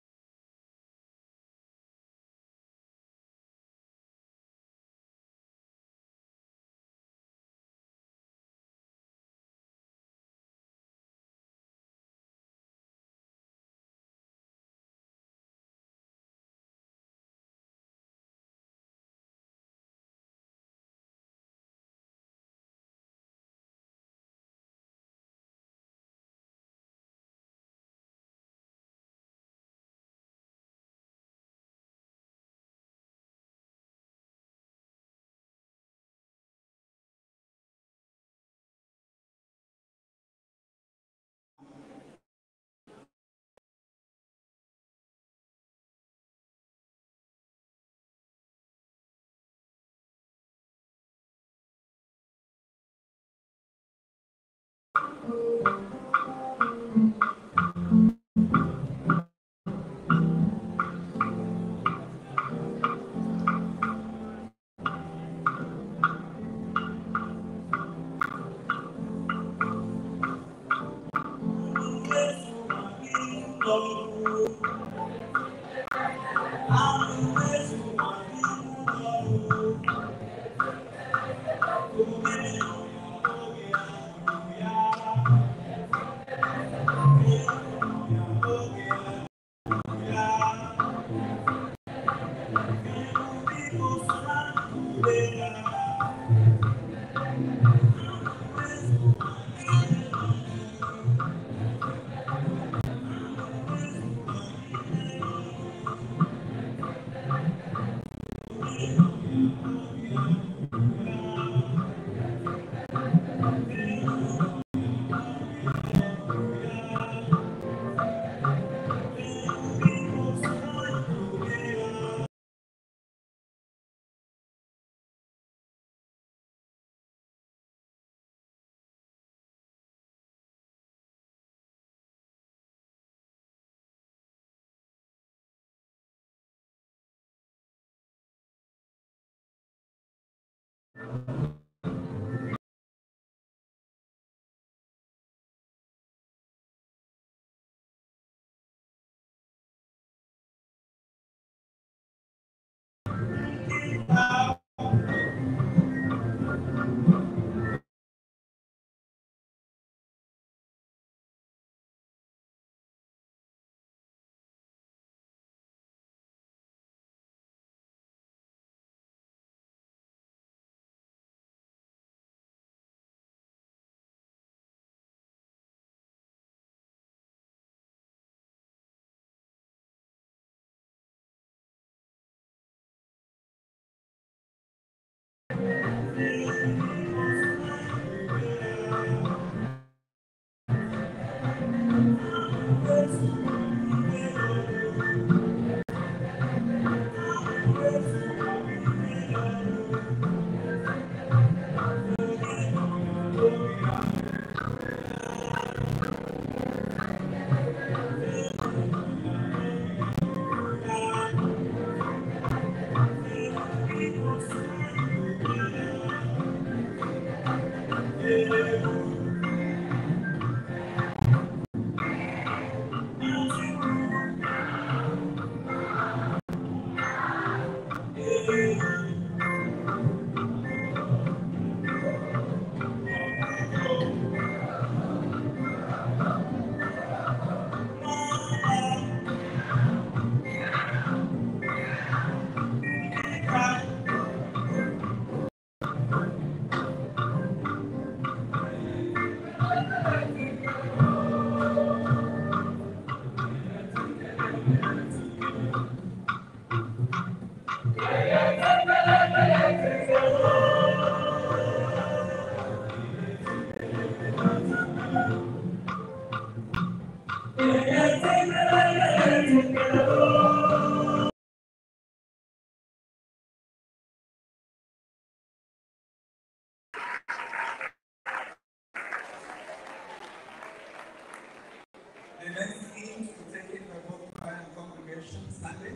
The next hymn to take it by both choir and congregation standing.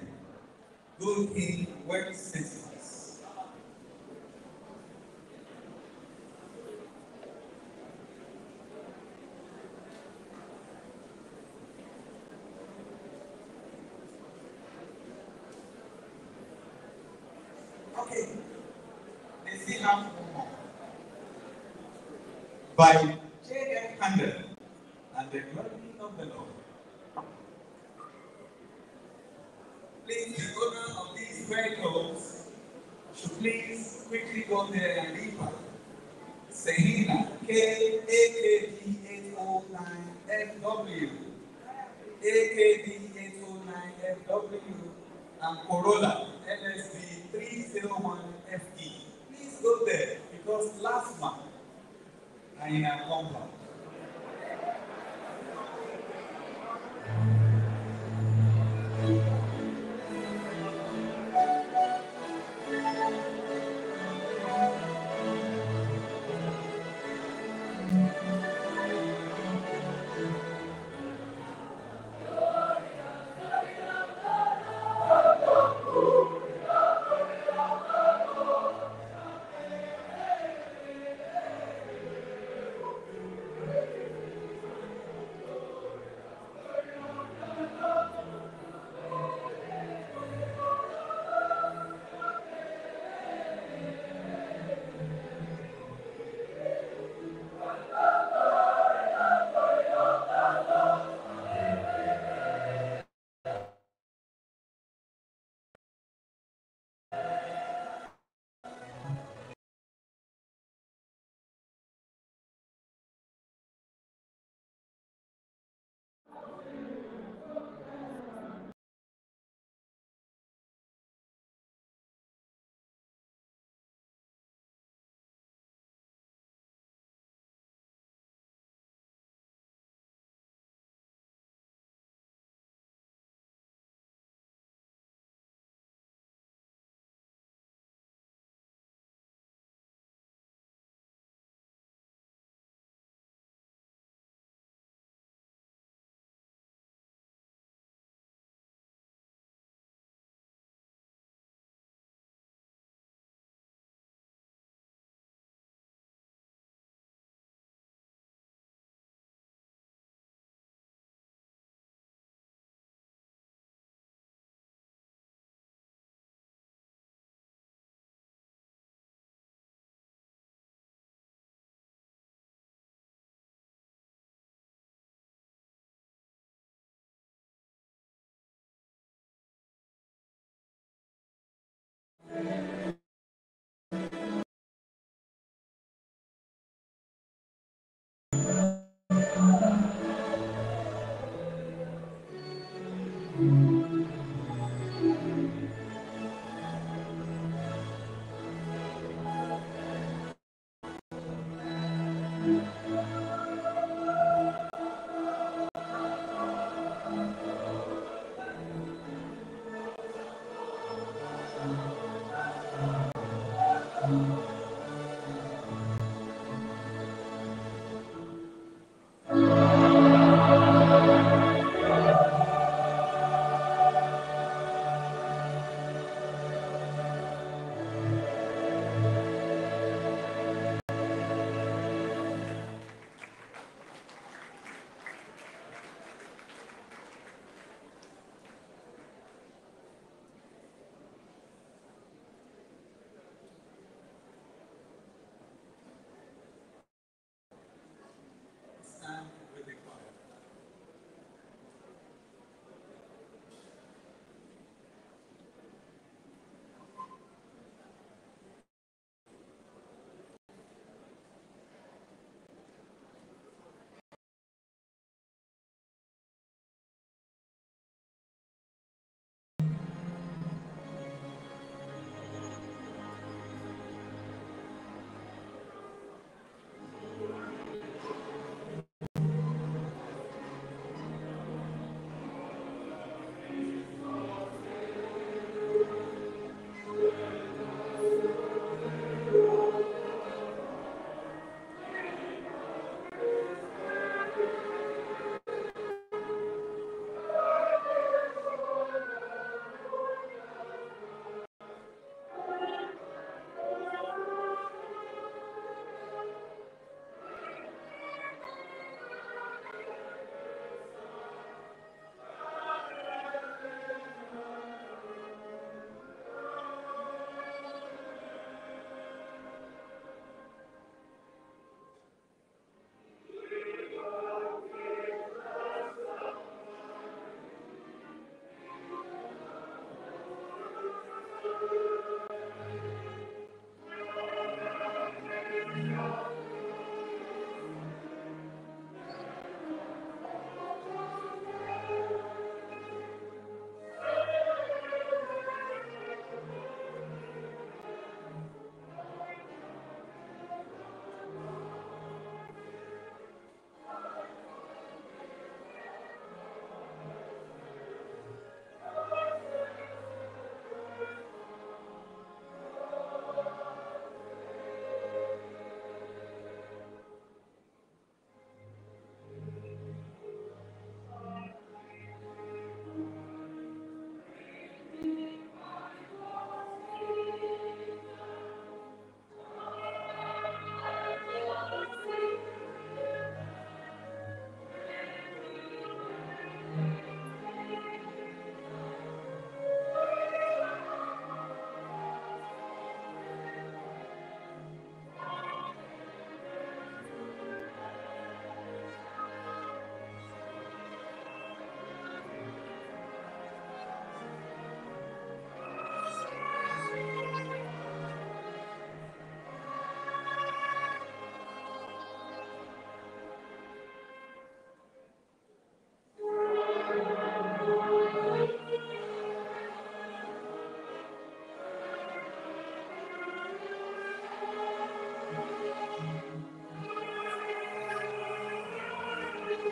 Good King, work senseless. by J F Handel and the glory of the Lord. Please, the owner of these vehicles should please quickly go there and leave her. Selena K A K D eight oh nine F W, A K D eight oh nine F W, and Corolla L S D three oh one F E. Please go there because last month are in our compound.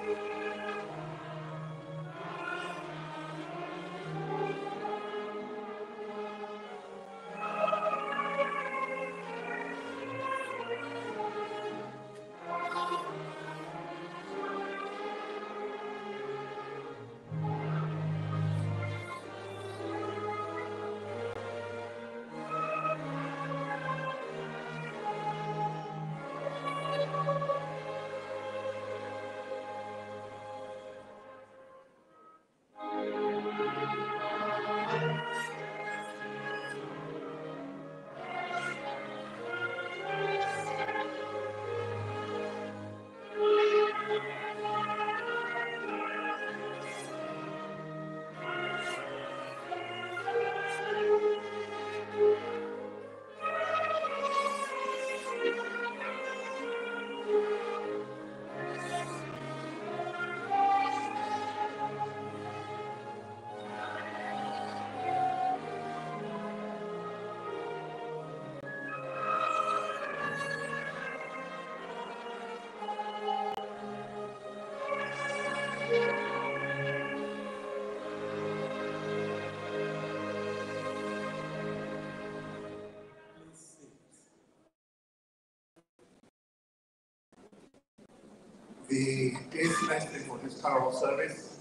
The instruments for this carol service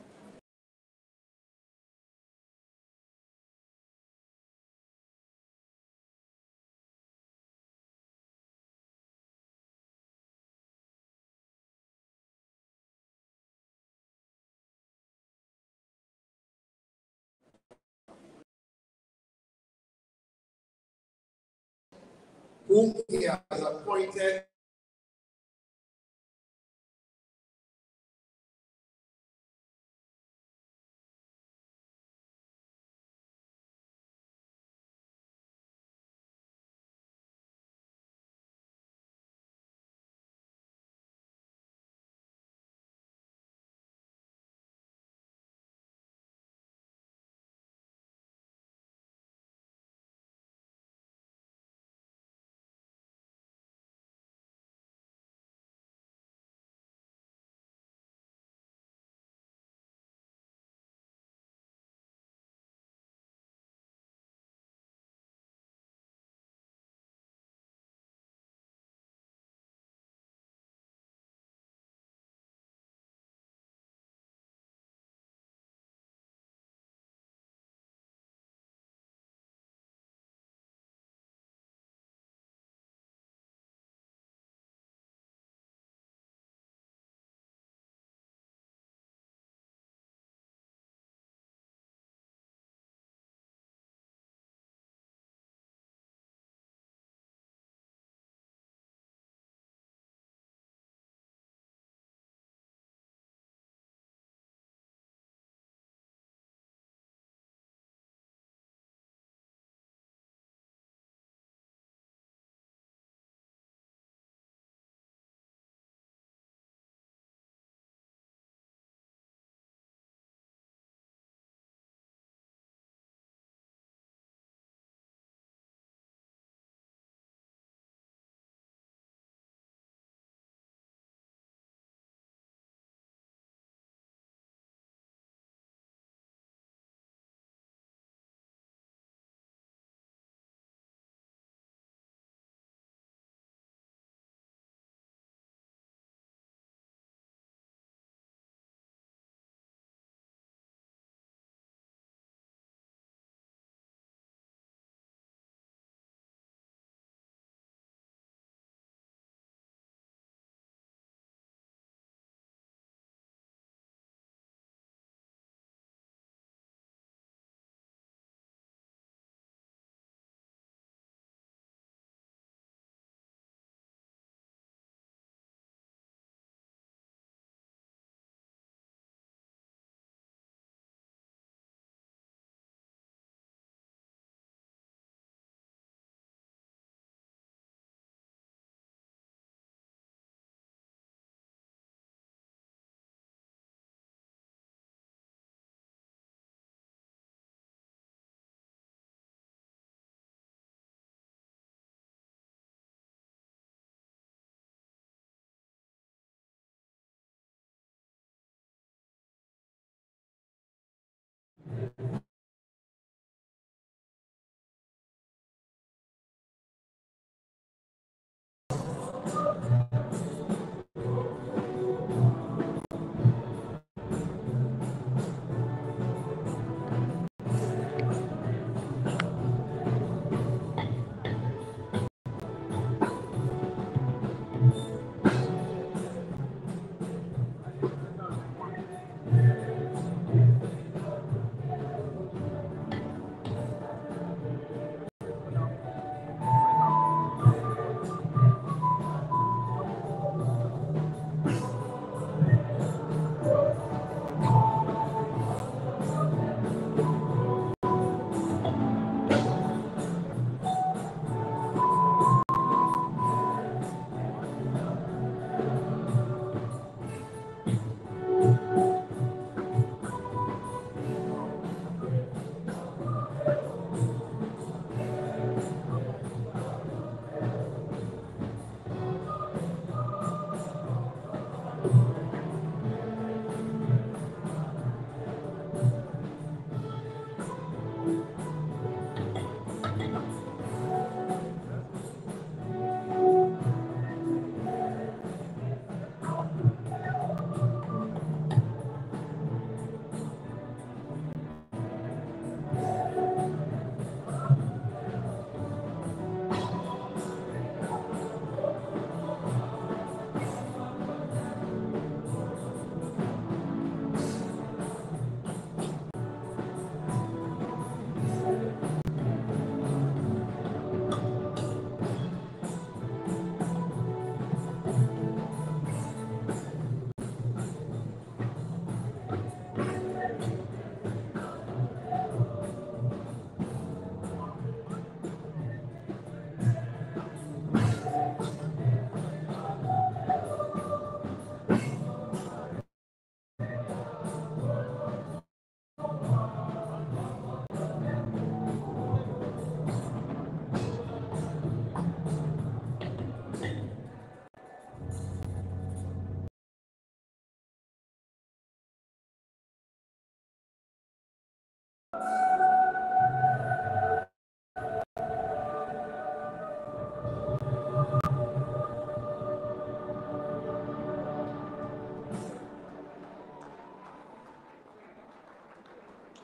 whom he has appointed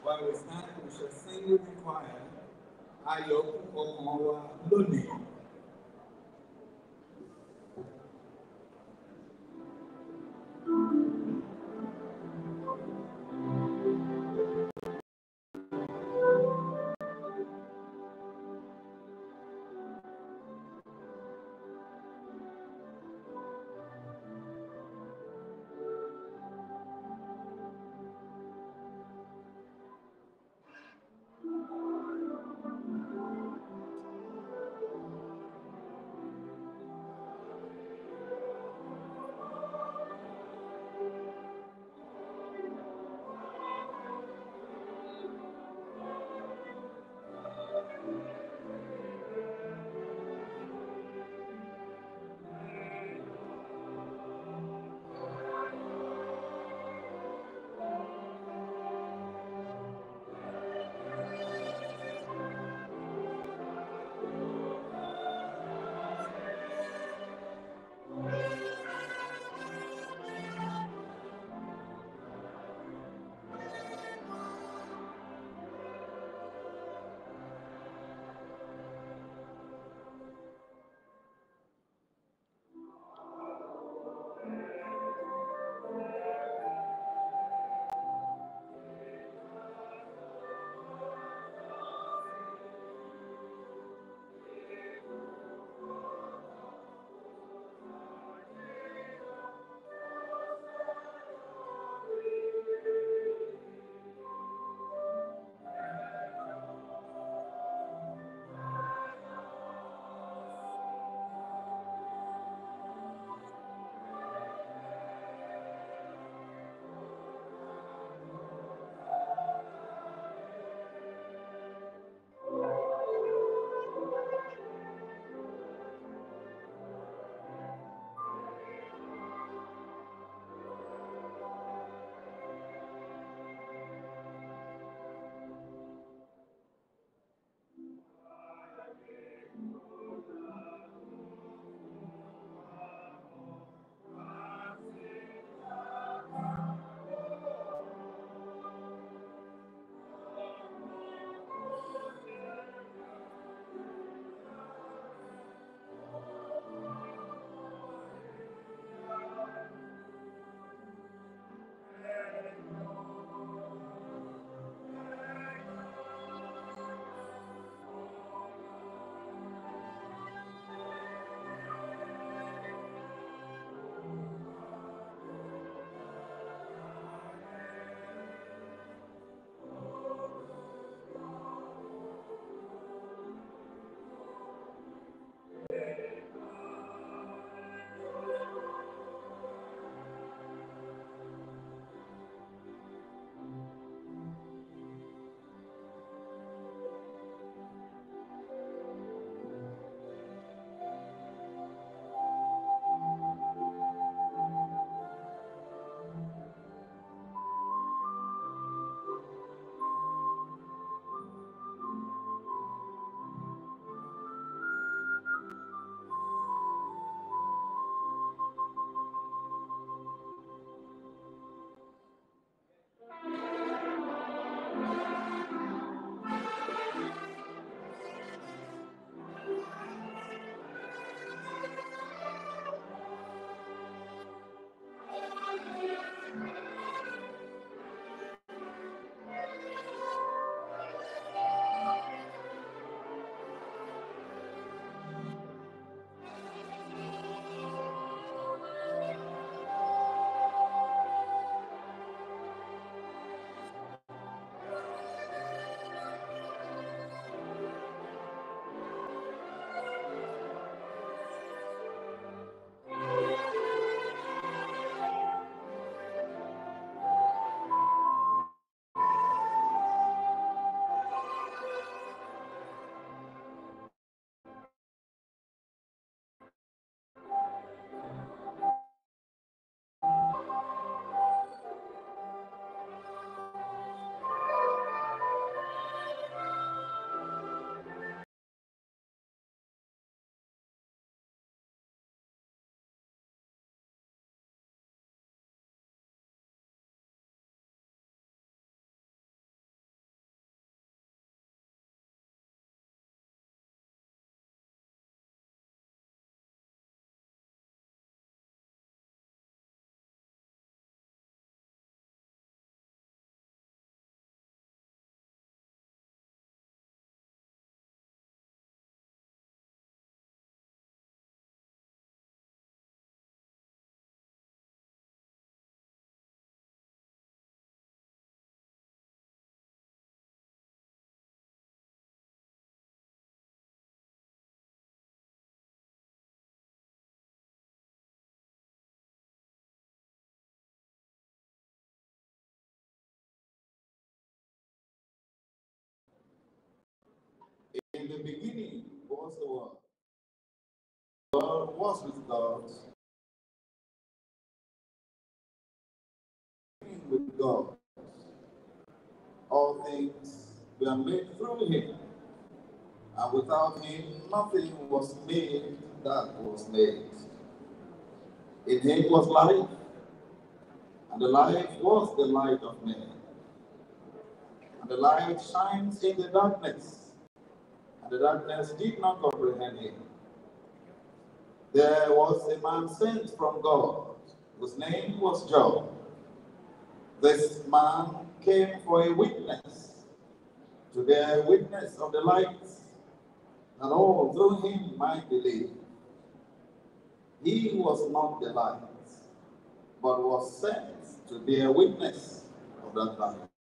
While we stand, we shall sing with the choir. Ayọ̀ ọkàn wa lónìí. the beginning was the Word. The Word was with God. With God. All things were made through him. And without him, nothing was made that was made. In him was life, and the life was the light of men. And the light shines in the darkness, and the darkness did not comprehend him. There was a man sent from God, whose name was John. This man came for a witness, to bear witness of the light, and all through him might believe. He was not the light, but was sent to bear witness of that light.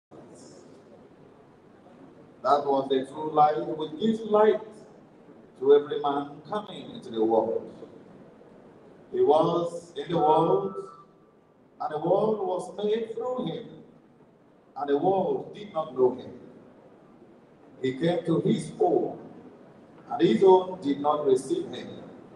That was the true light which gives light to every man coming into the world. He was in the world, and the world was made through him, and the world did not know him. He came to his own, and his own did not receive him.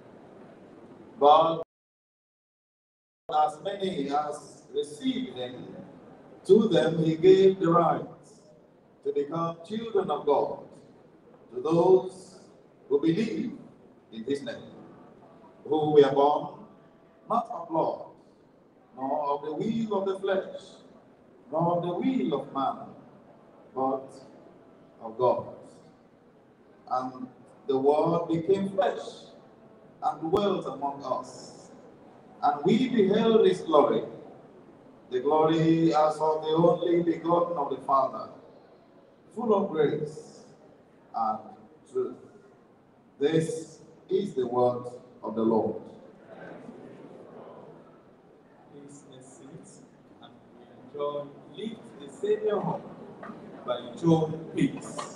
But as many as received him, to them he gave the right to become children of God, to those who believe in his name, who were born not of blood, nor of the will of the flesh, nor of the will of man, but of God. And the Word became flesh and dwelt among us. And we beheld his glory, the glory as of the only begotten of the Father, full of grace and truth. This is the word of the Lord. Please take seats and we enjoy Lift the Savior Home by Joe Peace.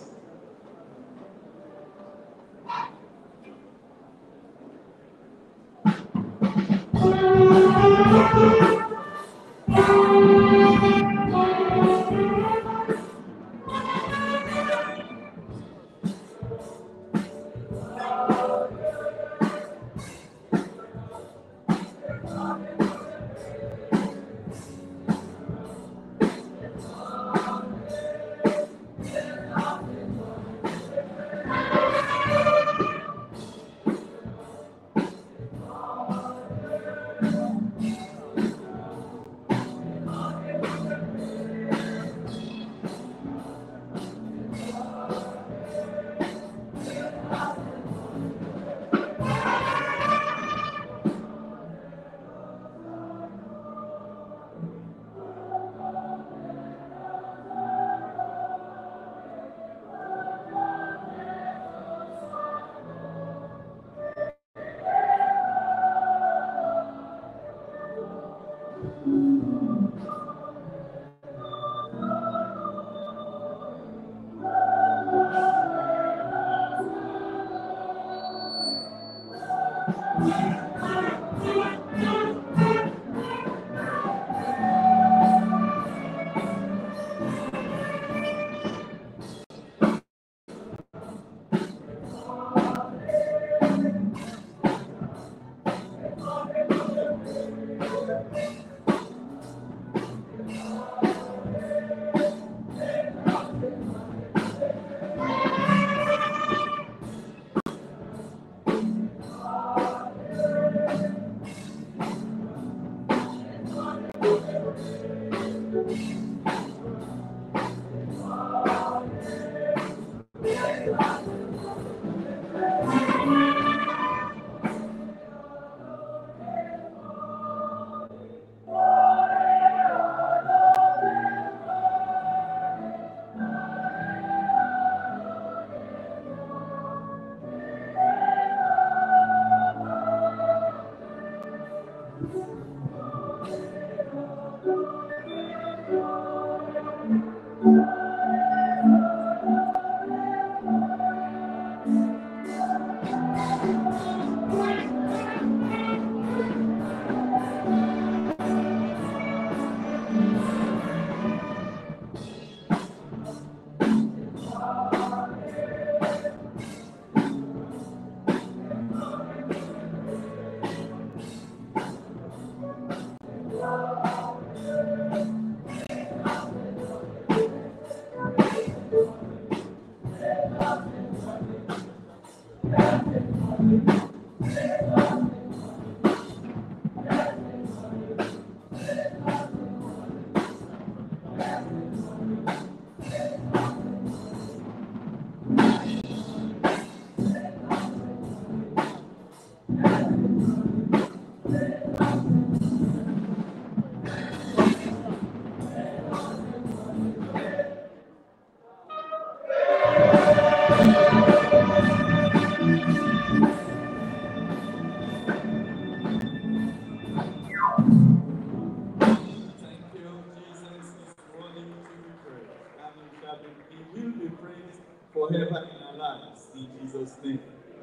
forever in our lives, in Jesus' name.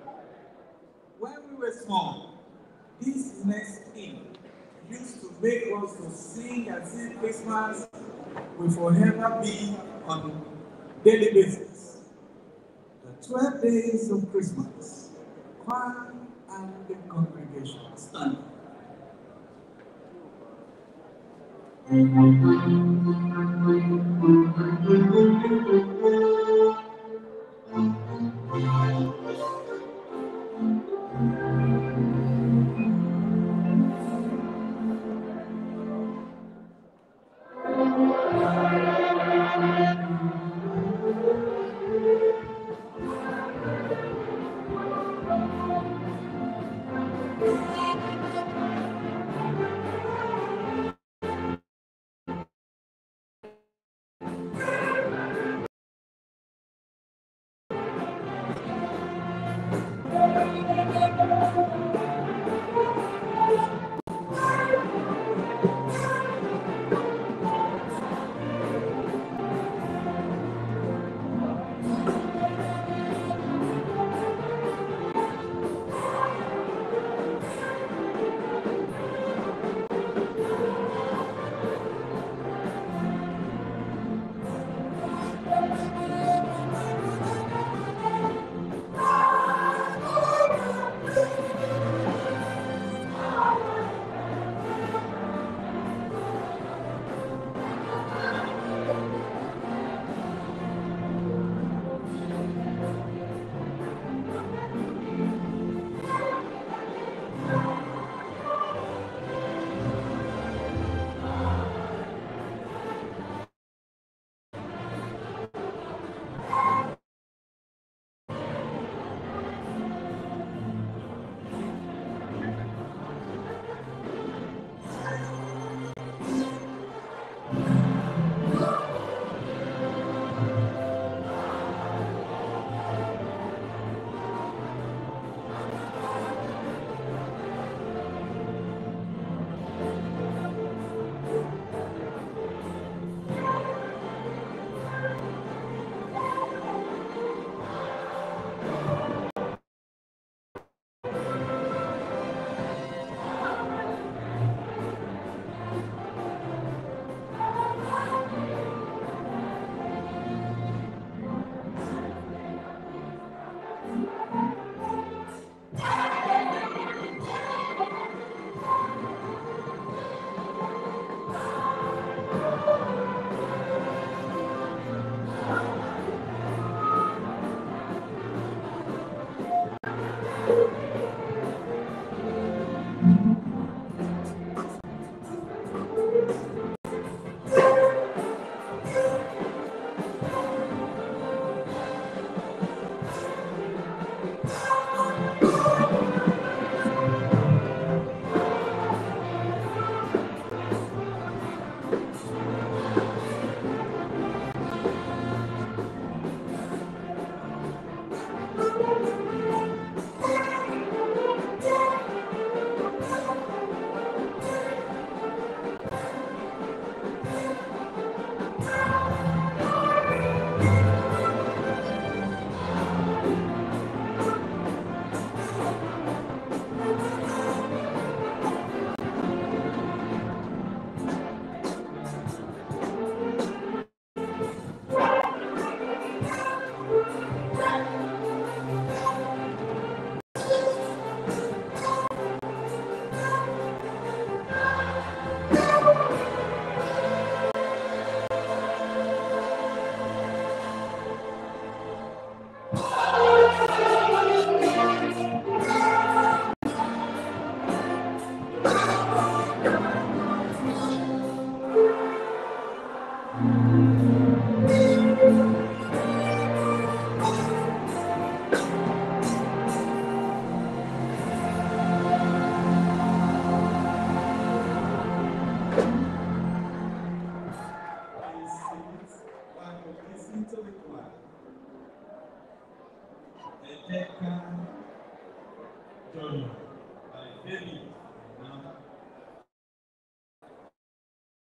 When we were small, this next hymn used to make us to sing as if Christmas will forever be on daily basis. The twelve days of Christmas, choir and the congregation stand.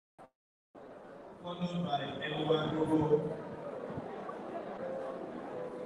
Followed by everyone who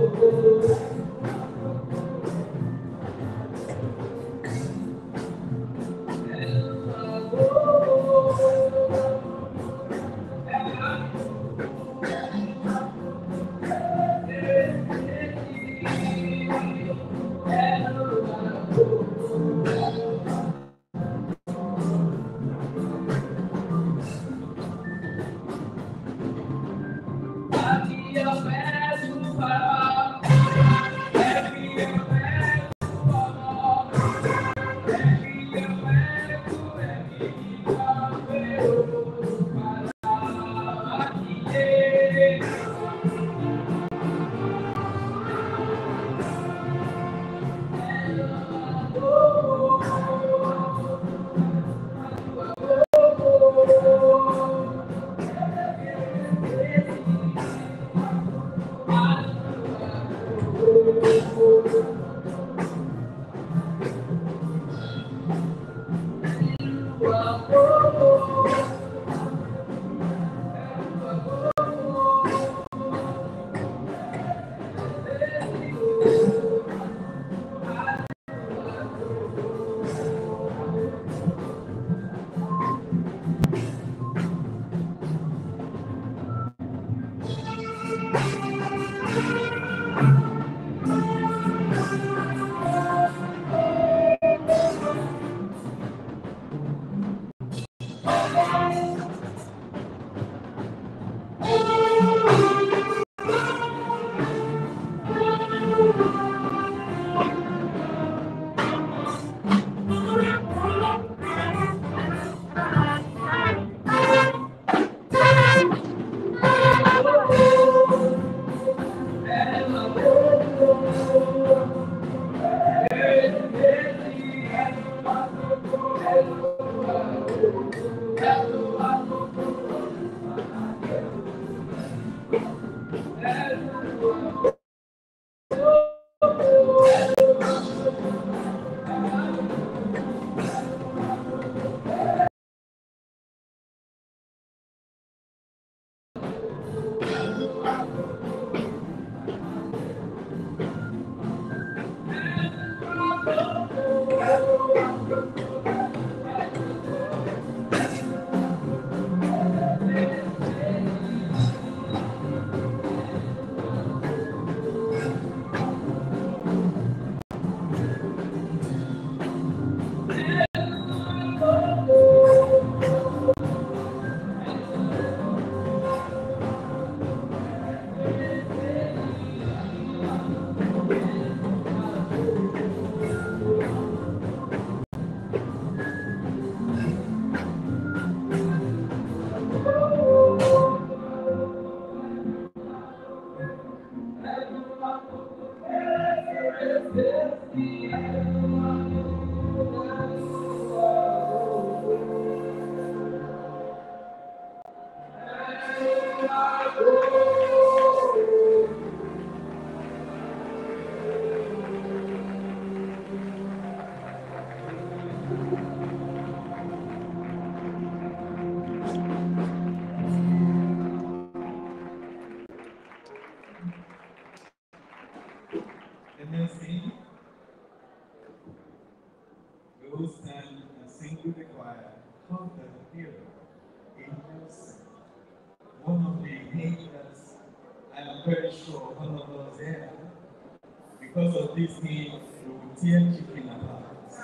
Because of this need, we will tear chicken apart.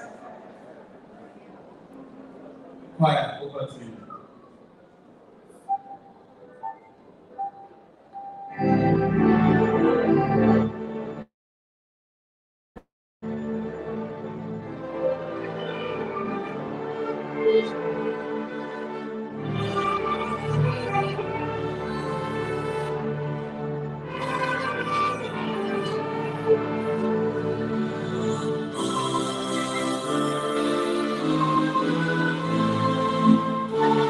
Choir, over to you. Thank you.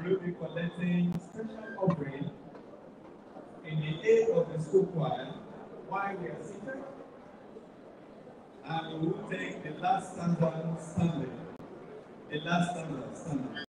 will be collecting special offering in the aid of the school choir while we are seated. And we will take the last stanza standing. The last stanza standing.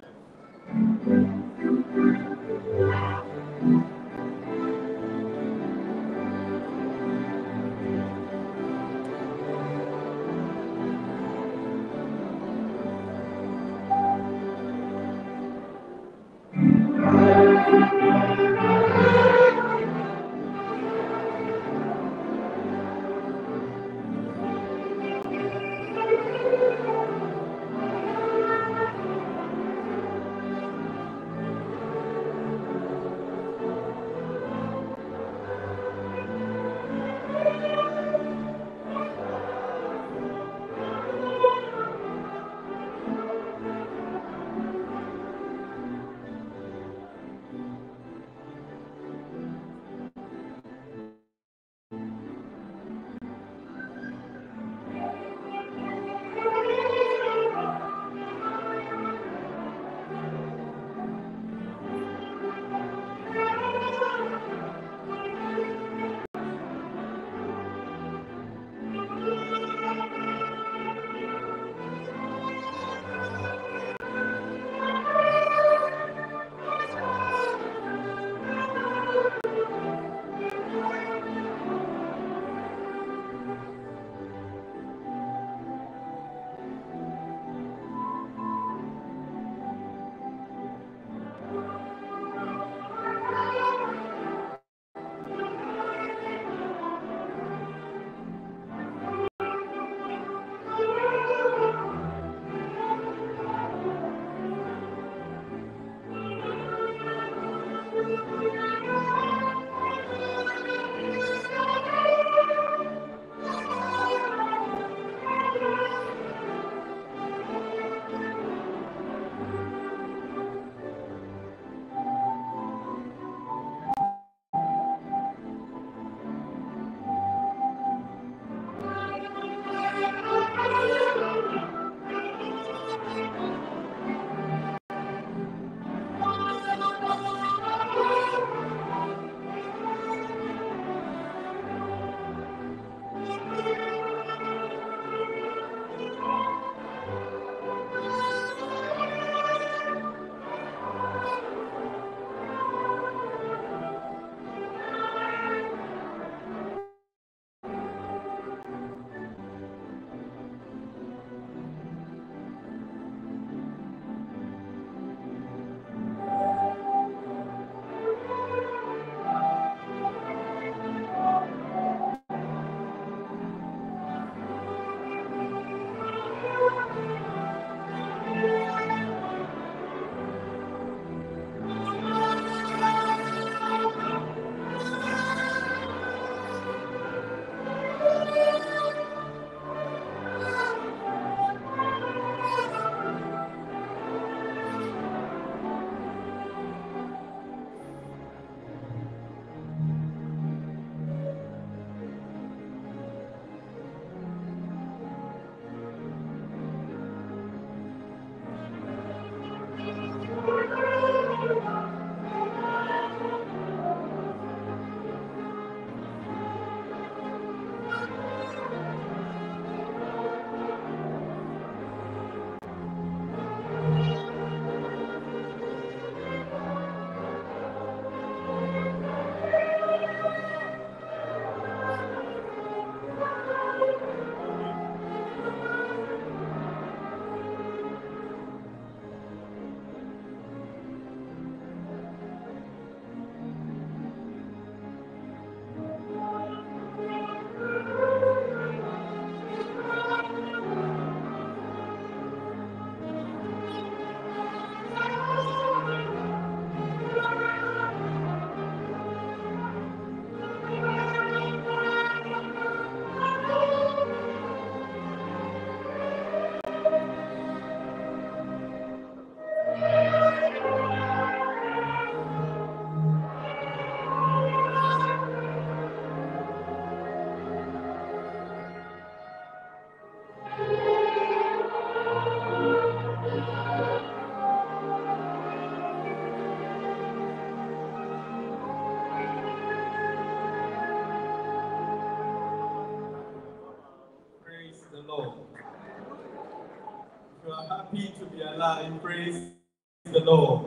Lord. If you are happy to be alive, praise the Lord.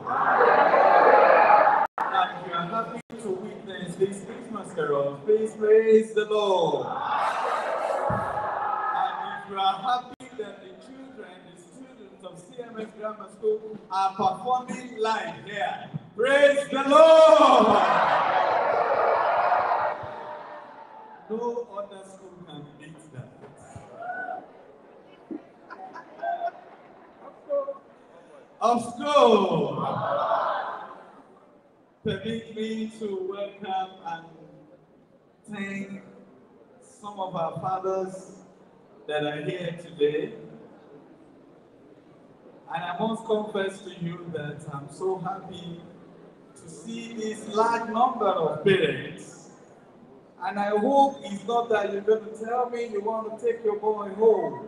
And if you are happy to witness this Christmas carol, please praise the Lord. And if you are happy that the children, the students of C M S Grammar School are performing live here, praise the Lord. No other school can beat that. Of course. Permit me to welcome and thank some of our fathers that are here today. And I must confess to you that I'm so happy to see this large number of parents. And I hope it's not that you're going to tell me you want to take your boy home.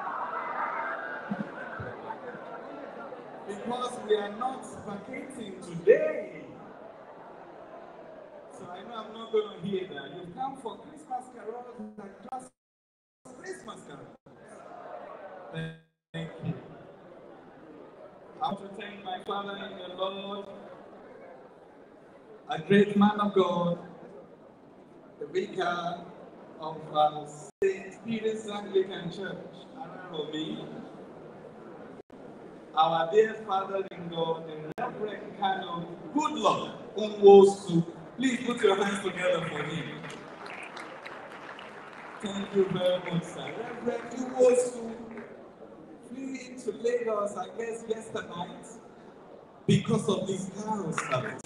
Because we are not vacating today. So I know I'm not going to hear that. You come for Christmas carols and just Christmas carols. Thank you. I want to thank my father in the Lord, a great man of God, the vicar of uh, Saint Peter's Anglican Church, Araromi. Our dear father in God, the Reverend Colonel Goodluck Unwosu. Please put your hands together for him. Thank you very much, sir. Reverend Unwosu flew into Lagos, I guess, yesterday night because of this carol service.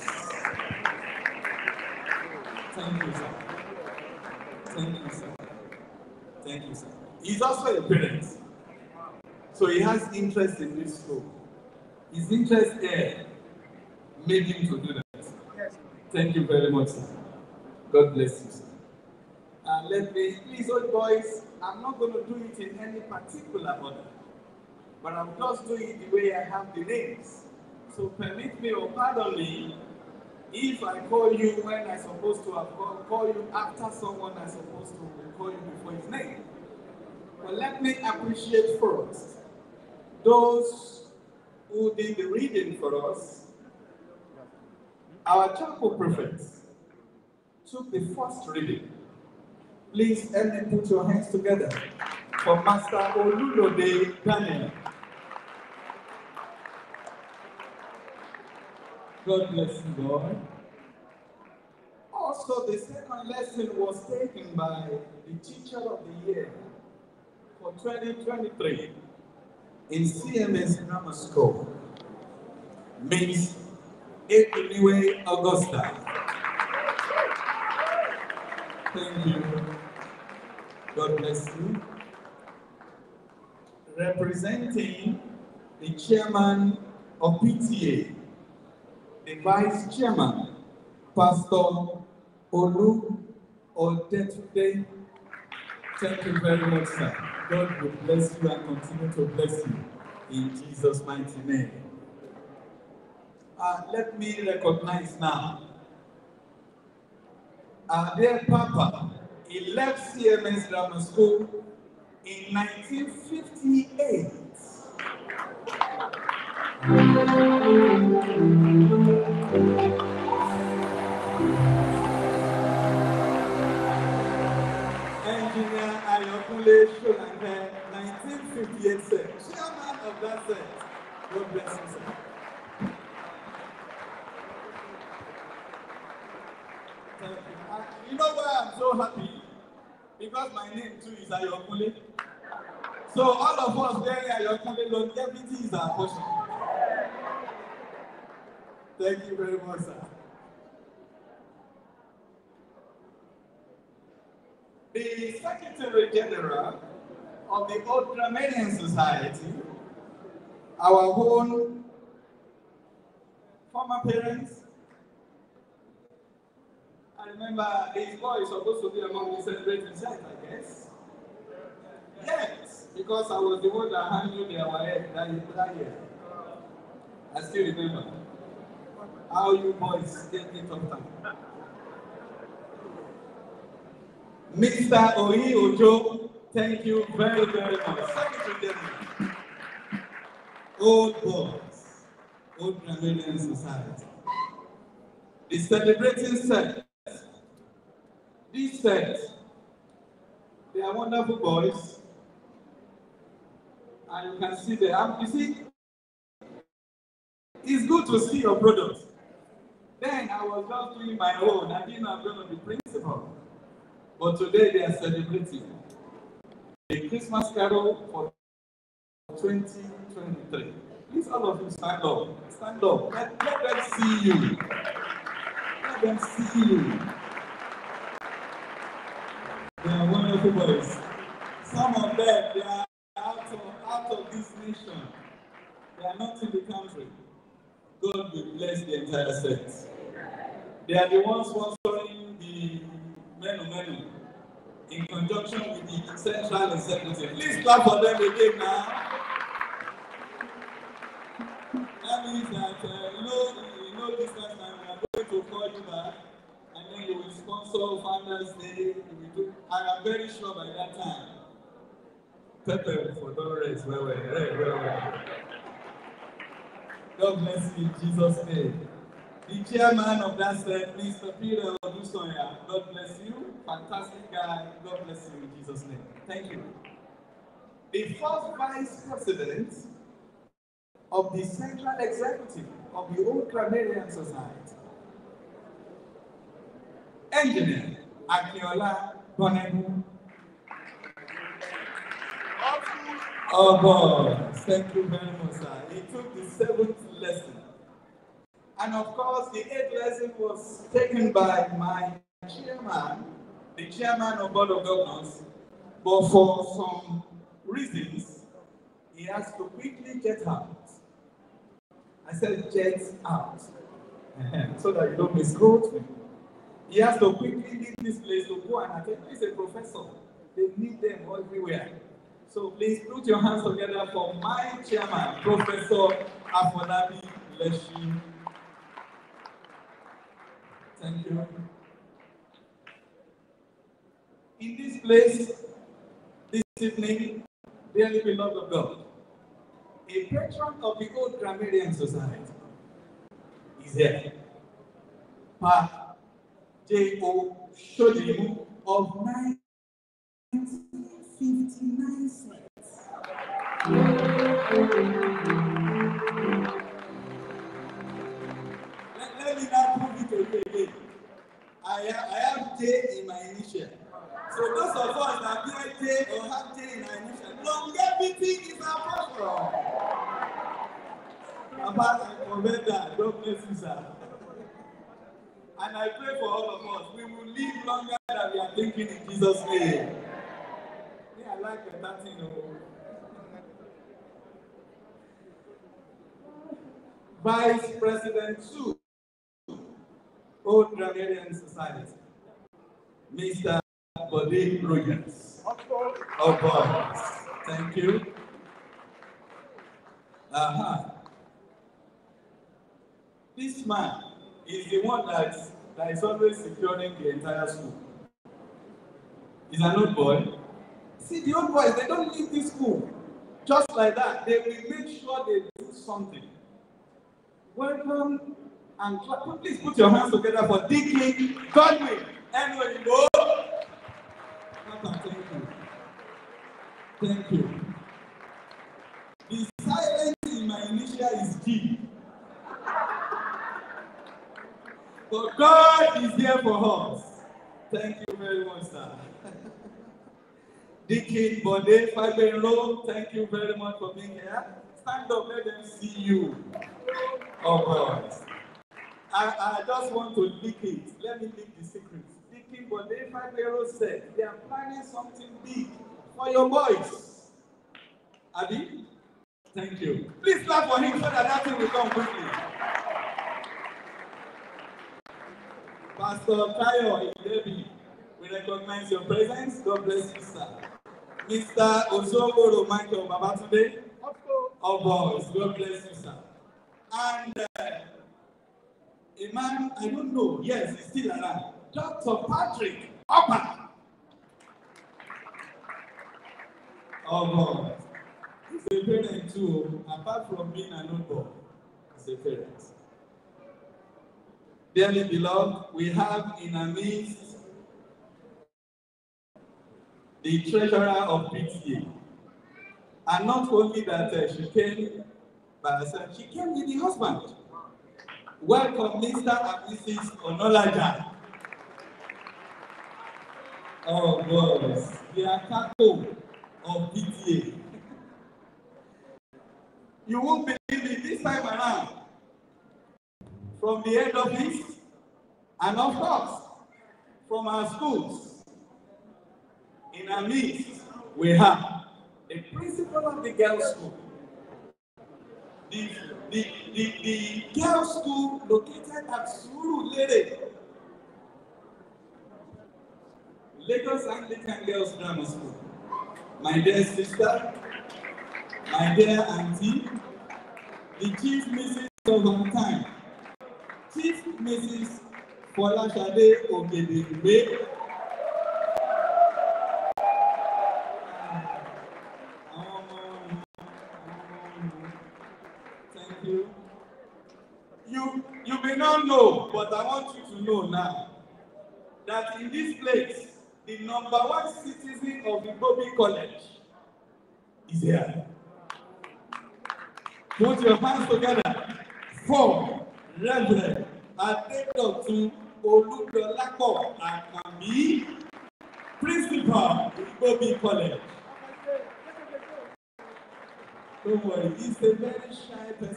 Thank you, sir. Thank you, sir. Thank you, sir. He's also a parent. So he has interest in this school. His interest there made him to do that. Yes. Thank you very much, sir. God bless you, sir. And let me, please, old boys, I'm not going to do it in any particular order, but I'm just doing it the way I have the names. So permit me or pardon me if I call you when I'm supposed to have called, call you after someone I'm supposed to call you before his name. But let me appreciate first those who did the reading for us. Our chapel prefects took the first reading. Please, everyone put your hands together for Master Olulode Daniel. God bless you, Lord. Also, the second lesson was taken by the teacher of the year for twenty twenty-three. In C M S Grammar School, Miss Ekuniwe Augusta. Thank you. God bless you. Representing the chairman of P T A, the vice chairman, Pastor Olu Odetunde. Thank you very much, sir. God will bless you and continue to bless you in Jesus' mighty name. Uh, let me recognize now our dear Papa. He left C M S Grammar School in nineteen fifty-eight. Engineer Ayokunle Sholanke, nineteen fifty-eight set, chairman of that set. God bless you, sir. Thank you. Uh, you know why I'm so happy? Because my name too is Ayokunle. So all of us there, Ayokunle, longevity is our portion. Thank you very much, sir. The Secretary General of the Old Grammarian Society, our own former parents. I remember his boy is supposed to be among the celebrating set, I guess. Yes, because I was the one that handled their wife that year. I still remember how you boys get it on time. Mister Oyi Ojo, Thank you very, very much. Secretary General. Old boys, Old Gramadian Society. The celebrating set. This set, they are wonderful boys. And you can see them. You see, it's good to see your product. Then I was just doing my own. I didn't know I'm going to be principal. But today they are celebrating a Christmas carol for twenty twenty-three. Please, all of you, stand up. Stand up. Let, let them see you. Let them see you. They are wonderful boys. Some of them, they are out of, out of this nation. They are not in the country. God will bless the entire set. They are the ones sponsoring the menu menu in conjunction with the central executive. Please clap for them again now. That means that uh, you know, you know this last time we are going to call you back, and then you will sponsor Founders Day. You will do, I am very sure by that time. Pepper for Dolores, well, well, well, well. God bless you in Jesus' name. The chairman of that set, Mister Peter Odusonya, God bless you. Fantastic guy. God bless you in Jesus' name. Thank you. The first vice president of the central executive of the Old Gramadian Society, Engineer Akinola Bonemu. Oh boy, thank you very much, sir. He took the seventh lesson. And of course, the eighth lesson was taken by my chairman, the chairman of Board of Governors, but for some reasons, he has to quickly get out. I said, get out, so that you don't misquote me. He has to quickly leave this place to go and attend. He's a professor. They need them everywhere. So please put your hands together for my chairman, Professor Afolabi Leshi. Thank you. In this place, this evening, dearly beloved of God, a patron of the Old Gramadian Society is here. Pa J O Shodimu of nineteen fifty-nine cents. Let, let me now prove it to you again. I have, I have J in my initial. So those of us that bear J or have J in our initial, longevity is our problem. Apart from that, God bless you, sir. And I pray for all of us. We will live longer than we are thinking in Jesus' name. Yeah, I like that thing. Vice President two, Old Gramadian Society, Mister Bode Rogers. Of course. Thank you. Uh-huh. This man is the one that, that is always securing the entire school. He's an old boy. See, the old boys, they don't leave this school. Just like that, they will make sure they do something. Welcome and clap. Please put your hands together for Deacon Godwin. Anyway, you go. Papa, thank you. Thank you. The silence in my initial is G. But God is here for us. Thank you very much, sir. Deacon Bode Fagbero, thank you very much for being here. Stand up, let them see you. Oh God. I, I just want to leak it. Let me leak the secret. Deacon Bode Fagbero said they are planning something big for your boys. Abi? Thank you. Please clap for him so that that thing will come quickly. Pastor Tayo Idebi, we recognize your presence. God bless you, sir. Mister Osogoro Michael Babatunde, of course, God bless you, sir. And uh, a man, I don't know, yes, he's still around, Doctor Patrick Upper. of God. He's a parent too, apart from being an old boy. He's a parent. Dearly beloved, we have in our midst the treasurer of P T A. And not only that, uh, she came by herself, she came with the husband. Welcome, Mister and Missus Onolaja. Oh, boys, the Akako of P T A. You won't believe it this time around. From the head office, and of course, from our schools, in our midst, we have the principal of the girls' school. The, the, the, the girls' school located at Surulere, Lagos Anglican Girls Grammar School. My dear sister, my dear auntie, the chief missus of our time, Chief Missus Folashade Ogedegbe. Thank you. You, you may not know, but I want you to know now that in this place, the number one citizen of the Igbobi College is here. Put your hands together for Reverend Adedotun Oludolapo Akanbi, Principal Igbobi College. Don't worry, he's a very shy person.